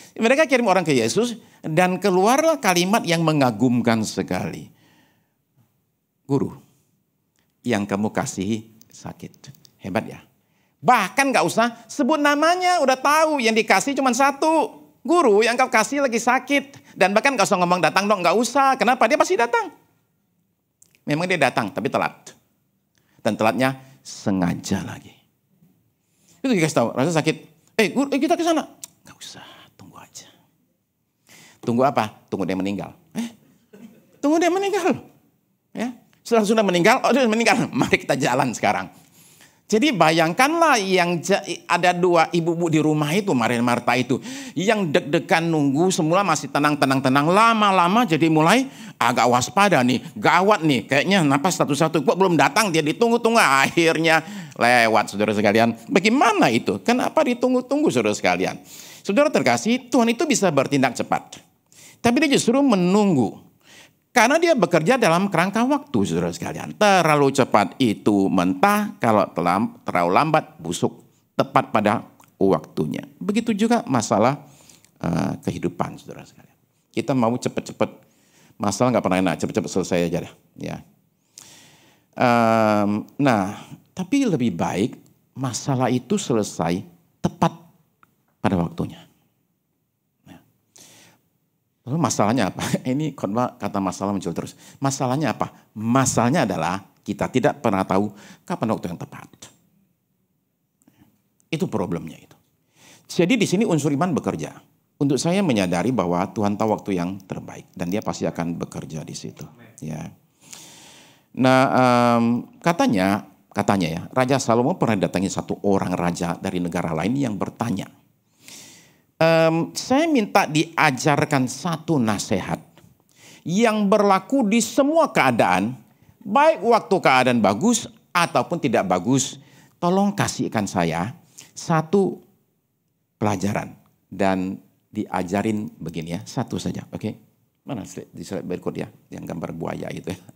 Mereka kirim orang ke Yesus dan keluarlah kalimat yang mengagumkan sekali. Guru, yang kamu kasihi sakit. Hebat ya. Bahkan gak usah sebut namanya, udah tahu yang dikasih cuma satu. Guru yang kau kasih lagi sakit. Dan bahkan gak usah ngomong datang dong, gak usah. Kenapa? Dia pasti datang. Memang dia datang, tapi telat. Dan telatnya sengaja lagi. Itu dikasih tahu, rasa sakit. Eh guru, eh, kita ke sana. Gak usah, tunggu aja. Tunggu apa? Tunggu dia meninggal. Eh, tunggu dia meninggal. Ya, setelah sudah meninggal, oh dia meninggal. Mari kita jalan sekarang. Jadi bayangkanlah yang ada dua ibu-ibu di rumah itu, Maria dan Marta itu. Yang deg-degan nunggu, semula masih tenang-tenang-tenang. Lama-lama jadi mulai agak waspada nih. Gawat nih, kayaknya napas satu-satu. Kok belum datang, dia ditunggu-tunggu. Akhirnya lewat, saudara sekalian. Bagaimana itu? Kenapa ditunggu-tunggu, saudara sekalian? Saudara terkasih, Tuhan itu bisa bertindak cepat. Tapi dia justru menunggu. Karena dia bekerja dalam kerangka waktu, saudara sekalian. Terlalu cepat itu mentah, kalau terlalu lambat busuk. Tepat pada waktunya. Begitu juga masalah uh, kehidupan, saudara sekalian. Kita mau cepat-cepat, masalah nggak pernah enak, cepat-cepat selesai aja dah. Ya. Um, nah, tapi lebih baik masalah itu selesai tepat pada waktunya. Lalu masalahnya apa? Ini khotbah kata masalah muncul terus. Masalahnya apa? Masalahnya adalah kita tidak pernah tahu kapan waktu yang tepat. Itu problemnya itu. Jadi di sini unsur iman bekerja. Untuk saya menyadari bahwa Tuhan tahu waktu yang terbaik dan Dia pasti akan bekerja di situ. Ya. Nah, um, katanya, katanya ya, Raja Salomo pernah datangi satu orang raja dari negara lain yang bertanya. Um, saya minta diajarkan satu nasihat yang berlaku di semua keadaan, baik waktu keadaan bagus ataupun tidak bagus. Tolong kasihkan saya satu pelajaran dan diajarin begini ya, satu saja, oke? Okay? Mana di slide berikut ya, yang gambar buaya itu ya.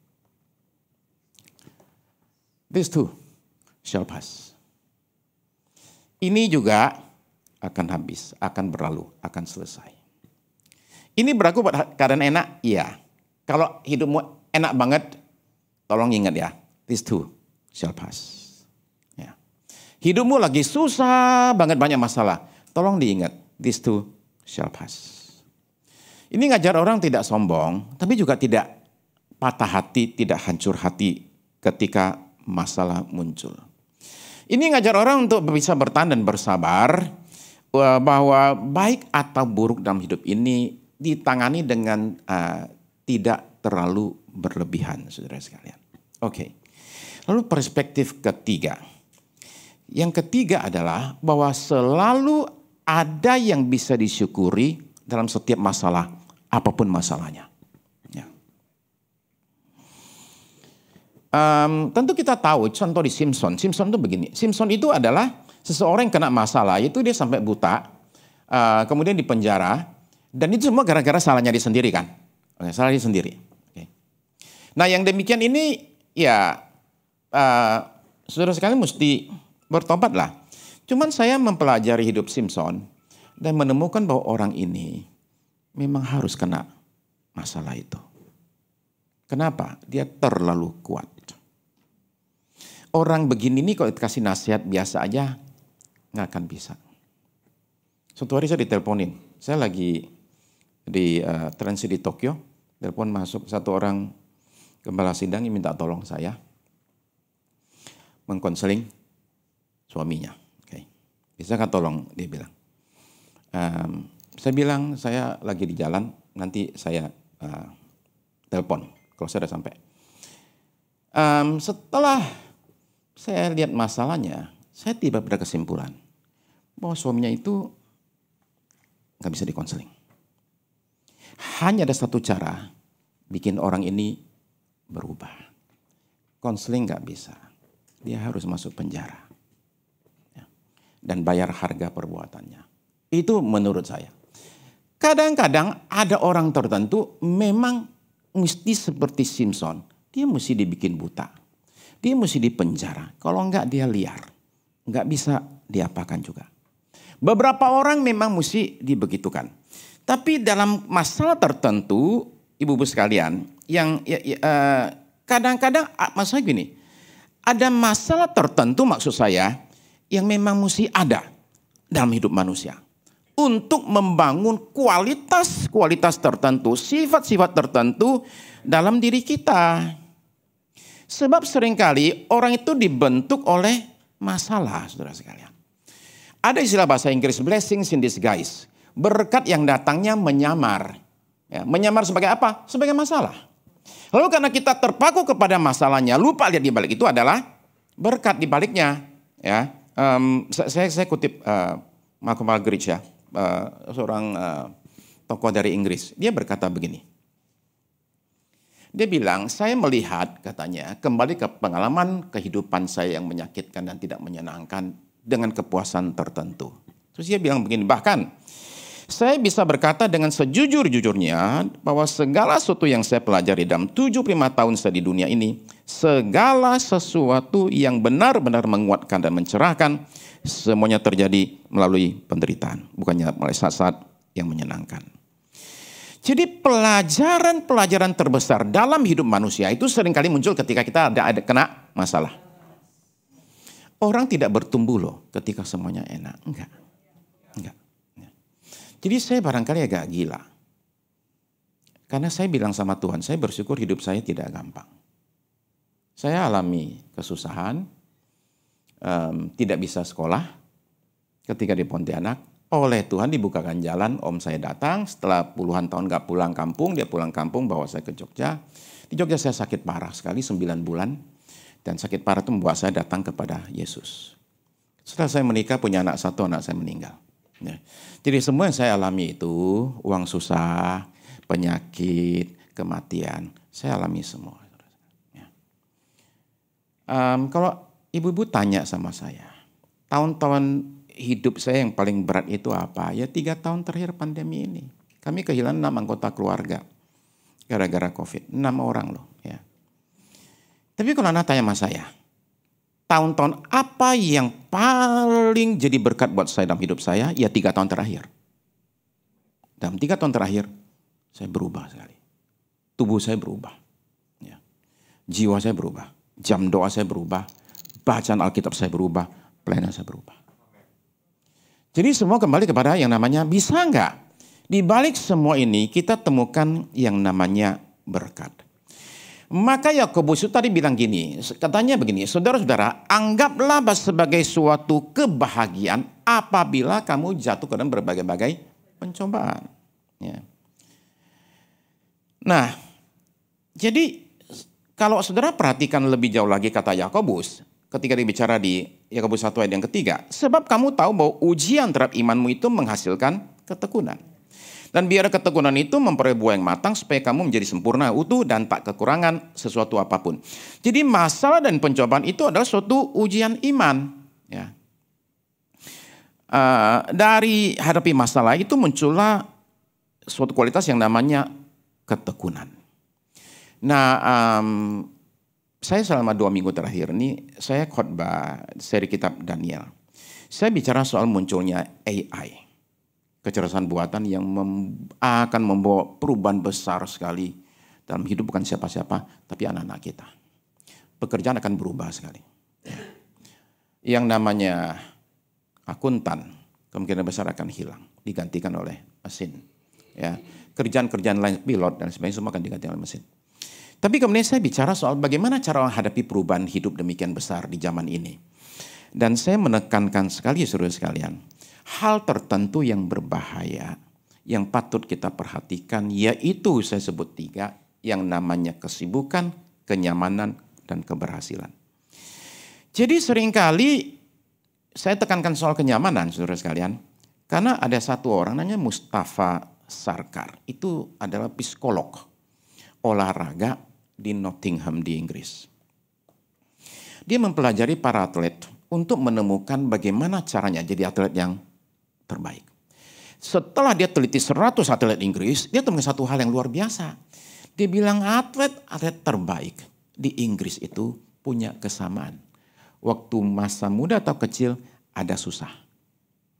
These two shall pass. Ini juga akan habis, akan berlalu, akan selesai. Ini berlaku pada keadaan enak? Iya. Kalau hidupmu enak banget, tolong ingat ya, these two shall pass. Ya. Hidupmu lagi susah banget, banyak masalah, tolong diingat, these two shall pass. Ini ngajar orang tidak sombong, tapi juga tidak patah hati, tidak hancur hati ketika masalah muncul. Ini ngajar orang untuk bisa bertahan dan bersabar, bahwa baik atau buruk dalam hidup ini ditangani dengan uh, tidak terlalu berlebihan, saudara sekalian. Oke, okay. Lalu perspektif ketiga. Yang ketiga adalah bahwa selalu ada yang bisa disyukuri dalam setiap masalah, apapun masalahnya. Ya. Um, tentu kita tahu, contoh di Simpson. Simpson itu begini, Simpson itu adalah seseorang yang kena masalah, itu dia sampai buta, uh, kemudian dipenjara, dan itu semua gara-gara salahnya dia sendiri kan. Oke, salah dia sendiri. Oke. Nah yang demikian ini, ya uh, saudara sekalian mesti bertobat lah. Cuman saya mempelajari hidup Simpson, dan menemukan bahwa orang ini memang harus kena masalah itu. Kenapa? Dia terlalu kuat. Orang begini nih kalau dikasih nasihat biasa aja, nggak akan bisa. Suatu hari saya diteleponin, saya lagi di uh, transit di Tokyo, telepon masuk satu orang gembala sidang yang minta tolong saya mengkonseling suaminya. Oke, okay. Bisa kan tolong, dia bilang. Um, saya bilang saya lagi di jalan, nanti saya uh, telepon kalau saya sudah sampai. Um, setelah saya lihat masalahnya, saya tiba pada kesimpulan bahwa suaminya itu nggak bisa dikonseling. Hanya ada satu cara bikin orang ini berubah. Konseling nggak bisa, dia harus masuk penjara ya, dan bayar harga perbuatannya. Itu menurut saya. Kadang-kadang ada orang tertentu memang mesti seperti Simpson, dia mesti dibikin buta, dia mesti dipenjara. Kalau enggak dia liar, enggak bisa diapakan juga. Beberapa orang memang mesti dibegitukan. Tapi dalam masalah tertentu, ibu-ibu sekalian, yang ya, ya, uh, kadang-kadang masalah gini, ada masalah tertentu maksud saya yang memang mesti ada dalam hidup manusia. Untuk membangun kualitas-kualitas tertentu, sifat-sifat tertentu dalam diri kita. Sebab seringkali orang itu dibentuk oleh masalah, saudara sekalian. Ada istilah bahasa Inggris, blessings in disguise. Berkat yang datangnya menyamar. Ya, menyamar sebagai apa? Sebagai masalah. Lalu karena kita terpaku kepada masalahnya, lupa lihat di balik itu adalah berkat di baliknya. Ya, um, saya, saya kutip uh, Malcolm Muggeridge ya. Uh, seorang uh, tokoh dari Inggris, dia berkata begini. Dia bilang, saya melihat katanya kembali ke pengalaman kehidupan saya yang menyakitkan dan tidak menyenangkan dengan kepuasan tertentu. Terus dia bilang begini, bahkan saya bisa berkata dengan sejujur-jujurnya bahwa segala sesuatu yang saya pelajari dalam tujuh puluh lima tahun saya di dunia ini, segala sesuatu yang benar-benar menguatkan dan mencerahkan, semuanya terjadi melalui penderitaan, bukannya melalui saat-saat yang menyenangkan. Jadi pelajaran-pelajaran terbesar dalam hidup manusia itu seringkali muncul ketika kita ada, ada kena masalah. Orang tidak bertumbuh loh ketika semuanya enak, enggak, enggak. Jadi saya barangkali agak gila, karena saya bilang sama Tuhan, saya bersyukur hidup saya tidak gampang. Saya alami kesusahan. Um, tidak bisa sekolah ketika di Pontianak. Oleh Tuhan dibukakan jalan, om saya datang setelah puluhan tahun gak pulang kampung, dia pulang kampung bawa saya ke Jogja. Di Jogja saya sakit parah sekali sembilan bulan, dan sakit parah itu membuat saya datang kepada Yesus. Setelah saya menikah punya anak satu, anak saya meninggal. Ya. Jadi semua yang saya alami itu uang susah, penyakit, kematian, saya alami semua. Ya. Um, kalau ibu-ibu tanya sama saya, tahun-tahun hidup saya yang paling berat itu apa? Ya tiga tahun terakhir pandemi ini. Kami kehilangan enam anggota keluarga gara-gara COVID. Enam orang loh. Ya. Tapi kalau anak tanya sama saya, tahun-tahun apa yang paling jadi berkat buat saya dalam hidup saya? Ya tiga tahun terakhir. Dalam tiga tahun terakhir, saya berubah sekali. Tubuh saya berubah. Ya. Jiwa saya berubah. Jam doa saya berubah. Bacaan Alkitab saya berubah, pelayanan saya berubah. Jadi semua kembali kepada yang namanya bisa enggak? Di balik semua ini kita temukan yang namanya berkat. Maka Yakobus itu tadi bilang gini, katanya begini, saudara-saudara, anggaplah sebagai suatu kebahagiaan apabila kamu jatuh ke dalam berbagai-bagai pencobaan. Ya. Nah, jadi kalau saudara perhatikan lebih jauh lagi kata Yakobus, ketika dibicara di Yakobus satu ayat yang ketiga. Sebab kamu tahu bahwa ujian terhadap imanmu itu menghasilkan ketekunan. Dan biar ketekunan itu memperoleh buah yang matang supaya kamu menjadi sempurna, utuh dan tak kekurangan sesuatu apapun. Jadi masalah dan pencobaan itu adalah suatu ujian iman. Ya. Uh, dari hadapi masalah itu muncullah suatu kualitas yang namanya ketekunan. Nah, um, saya selama dua minggu terakhir ini, saya khotbah seri kitab Daniel. Saya bicara soal munculnya A I. Kecerdasan buatan yang mem, akan membawa perubahan besar sekali dalam hidup bukan siapa-siapa, tapi anak-anak kita. Pekerjaan akan berubah sekali. Yang namanya akuntan, kemungkinan besar akan hilang, digantikan oleh mesin. Ya, kerjaan-kerjaan lain, pilot dan sebagainya semua akan digantikan oleh mesin. Tapi kemudian saya bicara soal bagaimana cara menghadapi perubahan hidup demikian besar di zaman ini. Dan saya menekankan sekali saudara sekalian, hal tertentu yang berbahaya, yang patut kita perhatikan, yaitu saya sebut tiga, yang namanya kesibukan, kenyamanan, dan keberhasilan. Jadi seringkali saya tekankan soal kenyamanan saudara sekalian, karena ada satu orang namanya Mustafa Sarkar, itu adalah psikolog olahraga di Nottingham di Inggris. Dia mempelajari para atlet untuk menemukan bagaimana caranya jadi atlet yang terbaik. Setelah dia teliti seratus atlet Inggris, dia temukan satu hal yang luar biasa. Dia bilang atlet-atlet terbaik di Inggris itu punya kesamaan. Waktu masa muda atau kecil ada susah.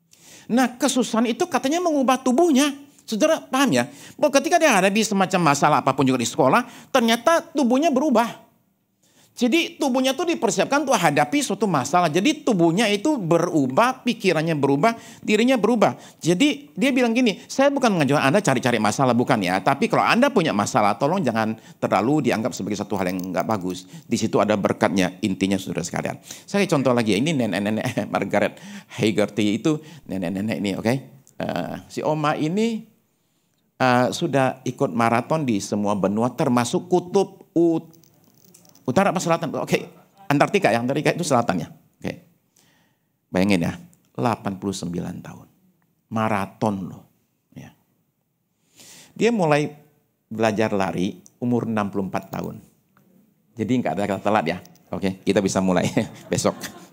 Nah kesusahan itu katanya mengubah tubuhnya. Saudara paham ya? Bahwa ketika dia hadapi semacam masalah apapun juga di sekolah, ternyata tubuhnya berubah. Jadi tubuhnya tuh dipersiapkan untuk hadapi suatu masalah. Jadi tubuhnya itu berubah, pikirannya berubah, dirinya berubah. Jadi dia bilang gini, saya bukan mengajarkan Anda cari-cari masalah, bukan ya. Tapi kalau Anda punya masalah, tolong jangan terlalu dianggap sebagai satu hal yang nggak bagus. Di situ ada berkatnya, intinya saudara sekalian. Saya contoh lagi, ini nenek-nenek Margaret Haggerty itu nenek-nenek ini, oke. Okay? Uh, si Oma ini uh, sudah ikut maraton di semua benua, termasuk kutub utara. Utara apa selatan? Oke, okay. Antartika ya, Antartika itu selatannya. Oke, okay. Bayangin ya, delapan puluh sembilan tahun, maraton loh. Ya. Dia mulai belajar lari umur enam puluh empat tahun. Jadi nggak ada kata telat ya. Oke, okay. Kita bisa mulai besok.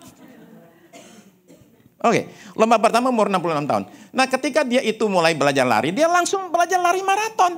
Oke, okay. Lomba pertama umur enam puluh enam tahun. Nah ketika dia itu mulai belajar lari, dia langsung belajar lari maraton.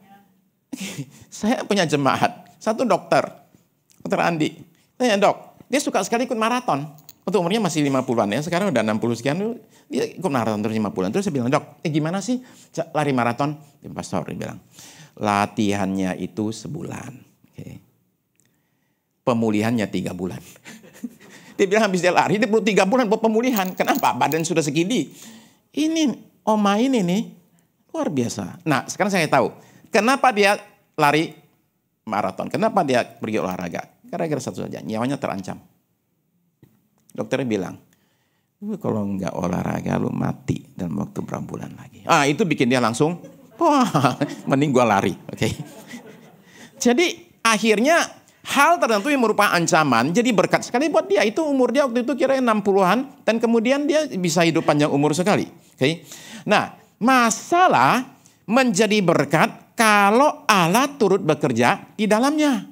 Saya punya jemaat, satu dokter. Dokter Andi, tanya dok, dia suka sekali ikut maraton. Untuk umurnya masih lima puluhan ya, sekarang udah enam puluh sekian, dia ikut maraton terus lima puluhan. Terus saya bilang, dok, eh gimana sih lari maraton? Dia pastor, dia bilang, latihannya itu sebulan. Okay. Pemulihannya tiga bulan. Dia bilang habis dia lari, dia perlu tiga bulan buat pemulihan. Kenapa? Badan sudah segini. Ini Oma ini nih, luar biasa. Nah sekarang saya tahu, kenapa dia lari maraton. Kenapa dia pergi olahraga? Gara-gara satu saja, nyawanya terancam. Dokternya bilang, lu kalau nggak olahraga lu mati dalam waktu berapa bulan lagi. Ah itu bikin dia langsung, wah mending gua lari. Oke. Okay. Jadi akhirnya hal tertentu yang merupakan ancaman jadi berkat sekali buat dia. Itu umur dia waktu itu kira enam puluhan dan kemudian dia bisa hidup panjang umur sekali. Oke. Okay. Nah masalah menjadi berkat kalau Allah turut bekerja di dalamnya.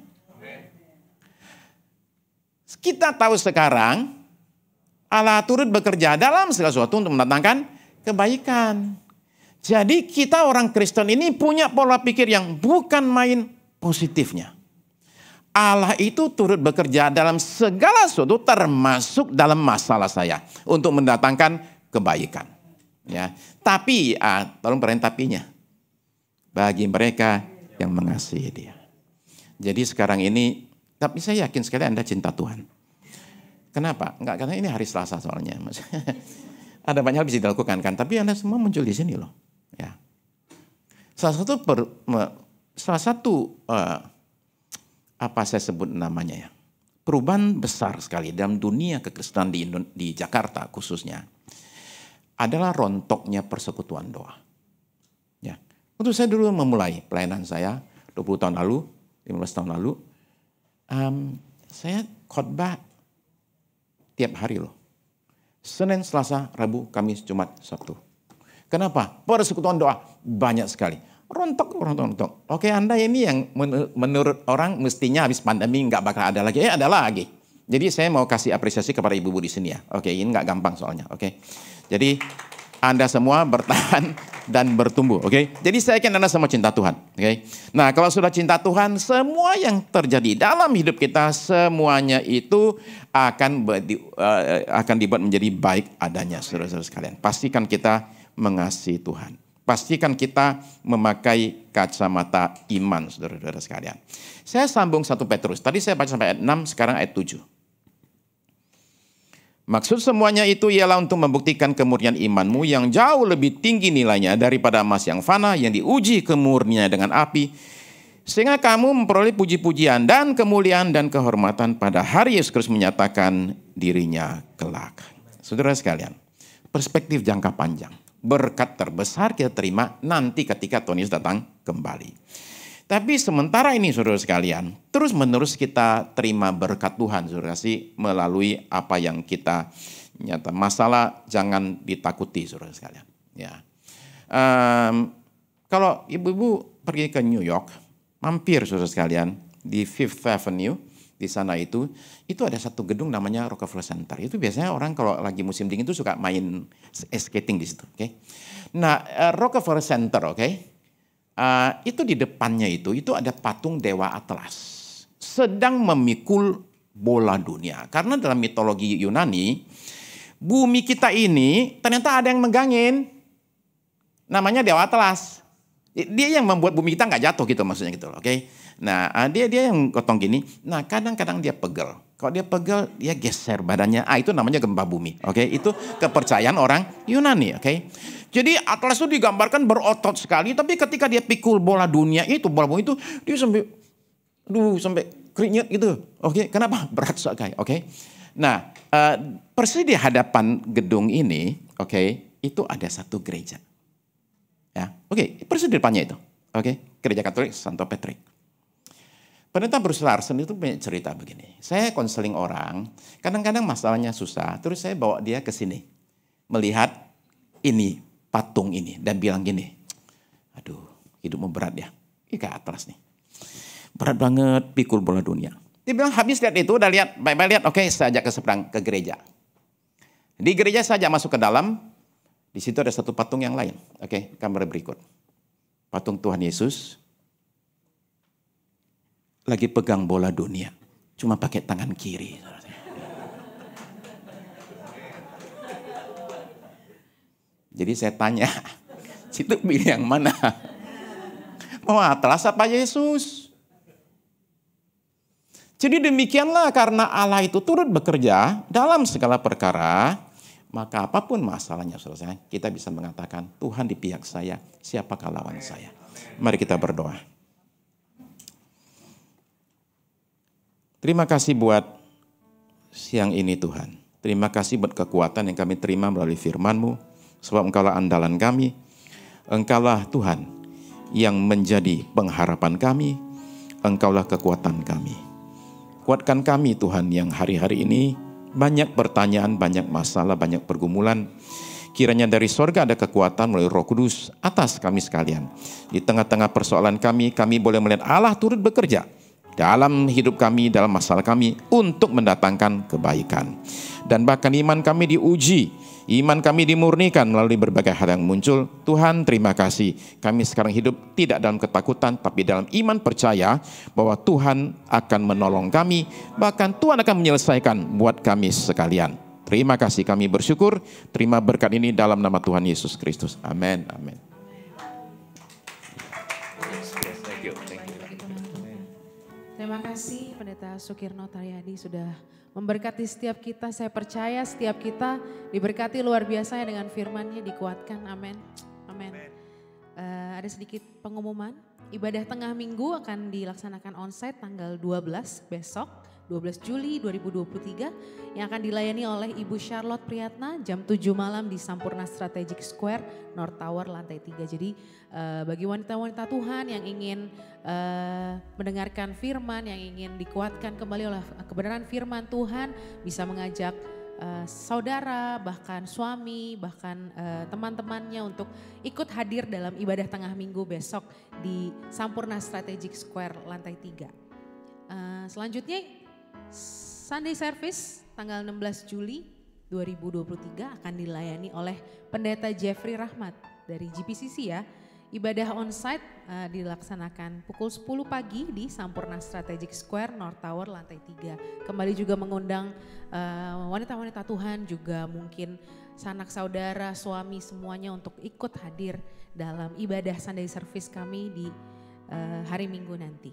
Kita tahu sekarang Allah turut bekerja dalam segala sesuatu untuk mendatangkan kebaikan. Jadi kita orang Kristen ini punya pola pikir yang bukan main positifnya. Allah itu turut bekerja dalam segala sesuatu termasuk dalam masalah saya untuk mendatangkan kebaikan. Ya, tapi ah, tolong perhatikan tapinya. Bagi mereka yang mengasihi dia. Jadi sekarang ini, tapi saya yakin sekali Anda cinta Tuhan. Kenapa? Enggak, karena ini hari Selasa soalnya. Ada banyak hal bisa dilakukan kan, tapi Anda semua muncul di sini loh. Ya. Salah satu, per, salah satu uh, apa saya sebut namanya ya, perubahan besar sekali dalam dunia kekristenan di, di Jakarta khususnya adalah rontoknya persekutuan doa. Ya. Waktu saya dulu memulai pelayanan saya dua puluh tahun lalu, lima belas tahun lalu, um, saya khotbah tiap hari loh. Senin, Selasa, Rabu, Kamis, Jumat, Sabtu. Kenapa? Persekutuan doa banyak sekali. Rontok, rontok, rontok. Oke, Anda ini yang menurut orang mestinya habis pandemi nggak bakal ada lagi. Eh, ada lagi. Jadi saya mau kasih apresiasi kepada ibu-ibu di sini ya. Oke, ini nggak gampang soalnya. Oke, jadi Anda semua bertahan dan bertumbuh, oke? Okay? Jadi saya yakin Anda semua cinta Tuhan, oke? Okay? Nah, kalau sudah cinta Tuhan, semua yang terjadi dalam hidup kita, semuanya itu akan di, uh, akan dibuat menjadi baik adanya, saudara-saudara sekalian. Pastikan kita mengasihi Tuhan. Pastikan kita memakai kacamata iman, saudara-saudara sekalian. Saya sambung satu Petrus. Tadi saya baca sampai ayat enam, sekarang ayat tujuh. Maksud semuanya itu ialah untuk membuktikan kemurnian imanmu yang jauh lebih tinggi nilainya daripada emas yang fana yang diuji kemurniannya dengan api. Sehingga kamu memperoleh puji-pujian dan kemuliaan dan kehormatan pada hari Yesus Kristus menyatakan dirinya kelak. Saudara sekalian, perspektif jangka panjang. Berkat terbesar kita terima nanti ketika Tuhan Yesus datang kembali. Tapi sementara ini saudara sekalian, terus menerus kita terima berkat Tuhan saudara sih melalui apa yang kita nyata. Masalah jangan ditakuti saudara sekalian. Ya, um, kalau ibu-ibu pergi ke New York, mampir saudara sekalian di Fifth Avenue, di sana itu, itu ada satu gedung namanya Rockefeller Center. Itu biasanya orang kalau lagi musim dingin itu suka main skating di situ. Oke, okay? Nah uh, Rockefeller Center, oke. Okay? Uh, itu di depannya itu, itu ada patung Dewa Atlas. Sedang memikul bola dunia. Karena dalam mitologi Yunani, Bumi kita ini ternyata ada yang megangin. Namanya Dewa Atlas. Dia yang membuat bumi kita nggak jatuh gitu maksudnya gitu, oke? Okay? Nah dia dia yang gotong gini. Nah kadang-kadang dia pegel. Kalau dia pegel dia geser badannya. Ah itu namanya gempa bumi, oke? Okay? Itu kepercayaan orang Yunani, oke? Okay? Jadi Atlas itu digambarkan berotot sekali. Tapi ketika dia pikul bola dunia itu, bola bumi itu dia sampai, duh sampai keringet gitu, oke? Okay? Kenapa? Berat sekali, oke? Okay? Nah uh, persis di hadapan gedung ini, oke? Okay, itu ada satu gereja. Ya, oke, okay, persis di depannya itu. Oke, okay, Gereja Katolik Santo Patrick. Pendeta Bruce Larson itu punya cerita begini. Saya konseling orang, kadang-kadang masalahnya susah, terus saya bawa dia ke sini. Melihat ini, patung ini, dan bilang gini, aduh hidupmu berat ya, ini ke atas nih. Berat banget, pikul bola dunia. Dia bilang habis lihat itu, udah lihat, baik-baik lihat, oke okay, saya ajak ke seberang, ke gereja. Di gereja saya ajak masuk ke dalam. Di situ ada satu patung yang lain. Oke, gambar berikut. Patung Tuhan Yesus lagi pegang bola dunia. Cuma pakai tangan kiri. Jadi saya tanya, situ pilih yang mana? Mau Atlas apa Yesus? Jadi demikianlah karena Allah itu turut bekerja dalam segala perkara. Maka apapun masalahnya saudara, kita bisa mengatakan Tuhan di pihak saya, siapakah lawan saya? Mari kita berdoa. Terima kasih buat siang ini Tuhan. Terima kasih buat kekuatan yang kami terima melalui firman-Mu. Sebab Engkaulah andalan kami. Engkaulah Tuhan yang menjadi pengharapan kami. Engkaulah kekuatan kami. Kuatkan kami Tuhan yang hari-hari ini banyak pertanyaan, banyak masalah, banyak pergumulan. Kiranya dari sorga ada kekuatan melalui Roh Kudus atas kami sekalian. Di tengah-tengah persoalan kami, kami boleh melihat Allah turut bekerja dalam hidup kami, dalam masalah kami untuk mendatangkan kebaikan. Dan bahkan iman kami diuji, iman kami dimurnikan melalui berbagai hal yang muncul. Tuhan terima kasih. Kami sekarang hidup tidak dalam ketakutan, tapi dalam iman percaya bahwa Tuhan akan menolong kami. Bahkan Tuhan akan menyelesaikan buat kami sekalian. Terima kasih, kami bersyukur. Terima berkat ini dalam nama Tuhan Yesus Kristus. Amin. Amin. Terima kasih Pendeta Sukirno Taryadi sudah memberkati setiap kita. Saya percaya setiap kita diberkati luar biasa ya dengan firman-Nya, dikuatkan. Amin. Amin. Uh, ada sedikit pengumuman. Ibadah tengah minggu akan dilaksanakan onsite tanggal dua belas besok, dua belas Juli dua ribu dua puluh tiga, yang akan dilayani oleh Ibu Charlotte Priyatna jam tujuh malam di Sampurna Strategic Square, North Tower, lantai tiga. Jadi uh, bagi wanita-wanita Tuhan yang ingin uh, mendengarkan firman, yang ingin dikuatkan kembali oleh kebenaran firman Tuhan, bisa mengajak Uh, saudara, bahkan suami, bahkan uh, teman-temannya untuk ikut hadir dalam ibadah tengah minggu besok di Sampurna Strategic Square lantai tiga. Uh, selanjutnya Sunday Service tanggal enam belas Juli dua ribu dua puluh tiga akan dilayani oleh Pendeta Jeffrey Rahmat dari G P C C ya. Ibadah onsite uh, dilaksanakan pukul sepuluh pagi di Sampurna Strategic Square, North Tower, lantai tiga. Kembali juga mengundang uh, wanita-wanita Tuhan, juga mungkin sanak saudara, suami, semuanya untuk ikut hadir dalam ibadah Sunday Service kami di uh, hari Minggu nanti.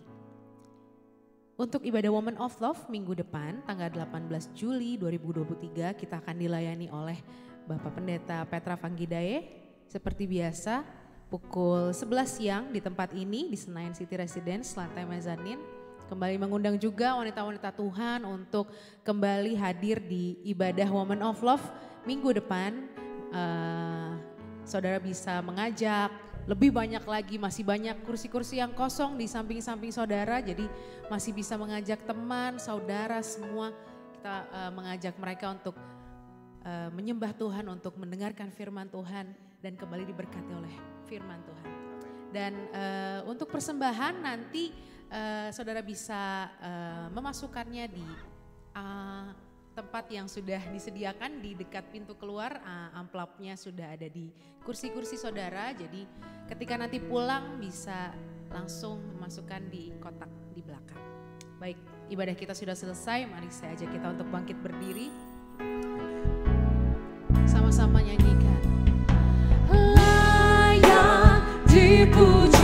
Untuk ibadah Woman of Love minggu depan, tanggal delapan belas Juli dua ribu dua puluh tiga, kita akan dilayani oleh Bapak Pendeta Petra Vanggidaye. Seperti biasa, pukul sebelas siang di tempat ini di Senayan City Residence lantai mezanin. Kembali mengundang juga wanita-wanita Tuhan untuk kembali hadir di ibadah Woman of Love minggu depan. Uh, saudara bisa mengajak lebih banyak lagi, masih banyak kursi-kursi yang kosong di samping-samping saudara. Jadi masih bisa mengajak teman, saudara semua. Kita uh, mengajak mereka untuk uh, menyembah Tuhan, untuk mendengarkan firman Tuhan dan kembali diberkati oleh firman Tuhan. Dan uh, untuk persembahan nanti uh, saudara bisa uh, memasukkannya di uh, tempat yang sudah disediakan di dekat pintu keluar. Uh, amplopnya sudah ada di kursi-kursi saudara. Jadi ketika nanti pulang bisa langsung memasukkan di kotak di belakang. Baik, ibadah kita sudah selesai. Mari saya ajak kita untuk bangkit berdiri.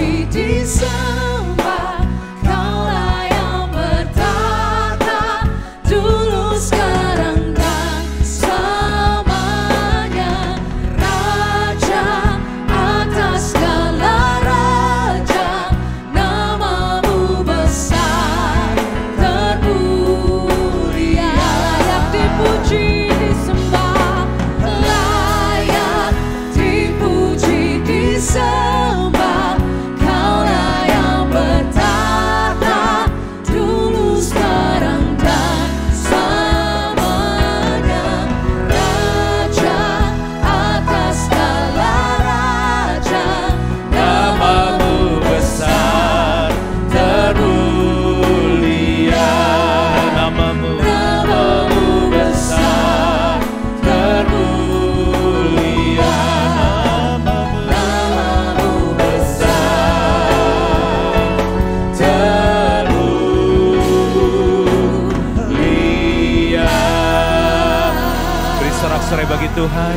dipuji, disembah. Kaulah yang bertata dulu, sekarang dan selamanya. Raja atas segala raja, namamu besar termulia. Layak dipuji, disembah, layak dipuji, disembah. Kaulah yang bertata dulu, sekarang dan selamanya. Raja atas segala raja, Namamu besar termulia. Namamu, namamu besar termulia. Namamu, namamu besar termulia. Beri sorak-sorai bagi Tuhan.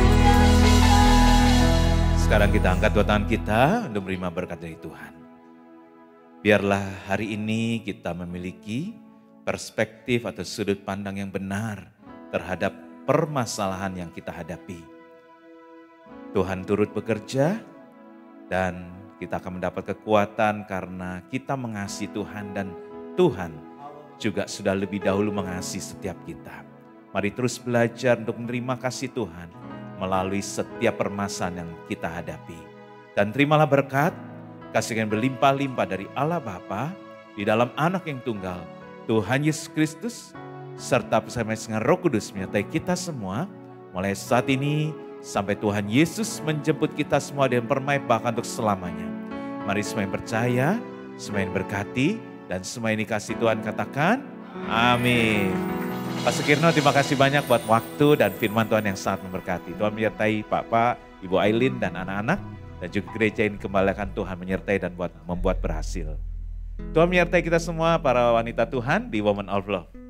Sekarang kita angkat dua tangan kita untuk menerima berkat dari Tuhan. Biarlah hari ini kita memiliki perspektif atau sudut pandang yang benar terhadap permasalahan yang kita hadapi. Tuhan turut bekerja dan kita akan mendapat kekuatan karena kita mengasihi Tuhan dan Tuhan juga sudah lebih dahulu mengasihi setiap kita. Mari terus belajar untuk menerima kasih Tuhan melalui setiap permasalahan yang kita hadapi. Dan terimalah berkat, kasih yang berlimpah-limpah dari Allah Bapa di dalam Anak yang tunggal, Tuhan Yesus Kristus, serta bersama dengan Roh Kudus menyertai kita semua, mulai saat ini sampai Tuhan Yesus menjemput kita semua dan permai bahkan untuk selamanya. Mari semua yang percaya, semua yang berkati, dan semua yang dikasih Tuhan katakan, amin. Pastor Kirno, terima kasih banyak buat waktu dan firman Tuhan yang sangat memberkati. Tuhan menyertai Pak-Pak, Ibu Aileen dan anak-anak, dan juga gereja ini kembali akan Tuhan menyertai dan buat membuat berhasil. Tuhan menyertai kita semua para wanita Tuhan di Women of Love.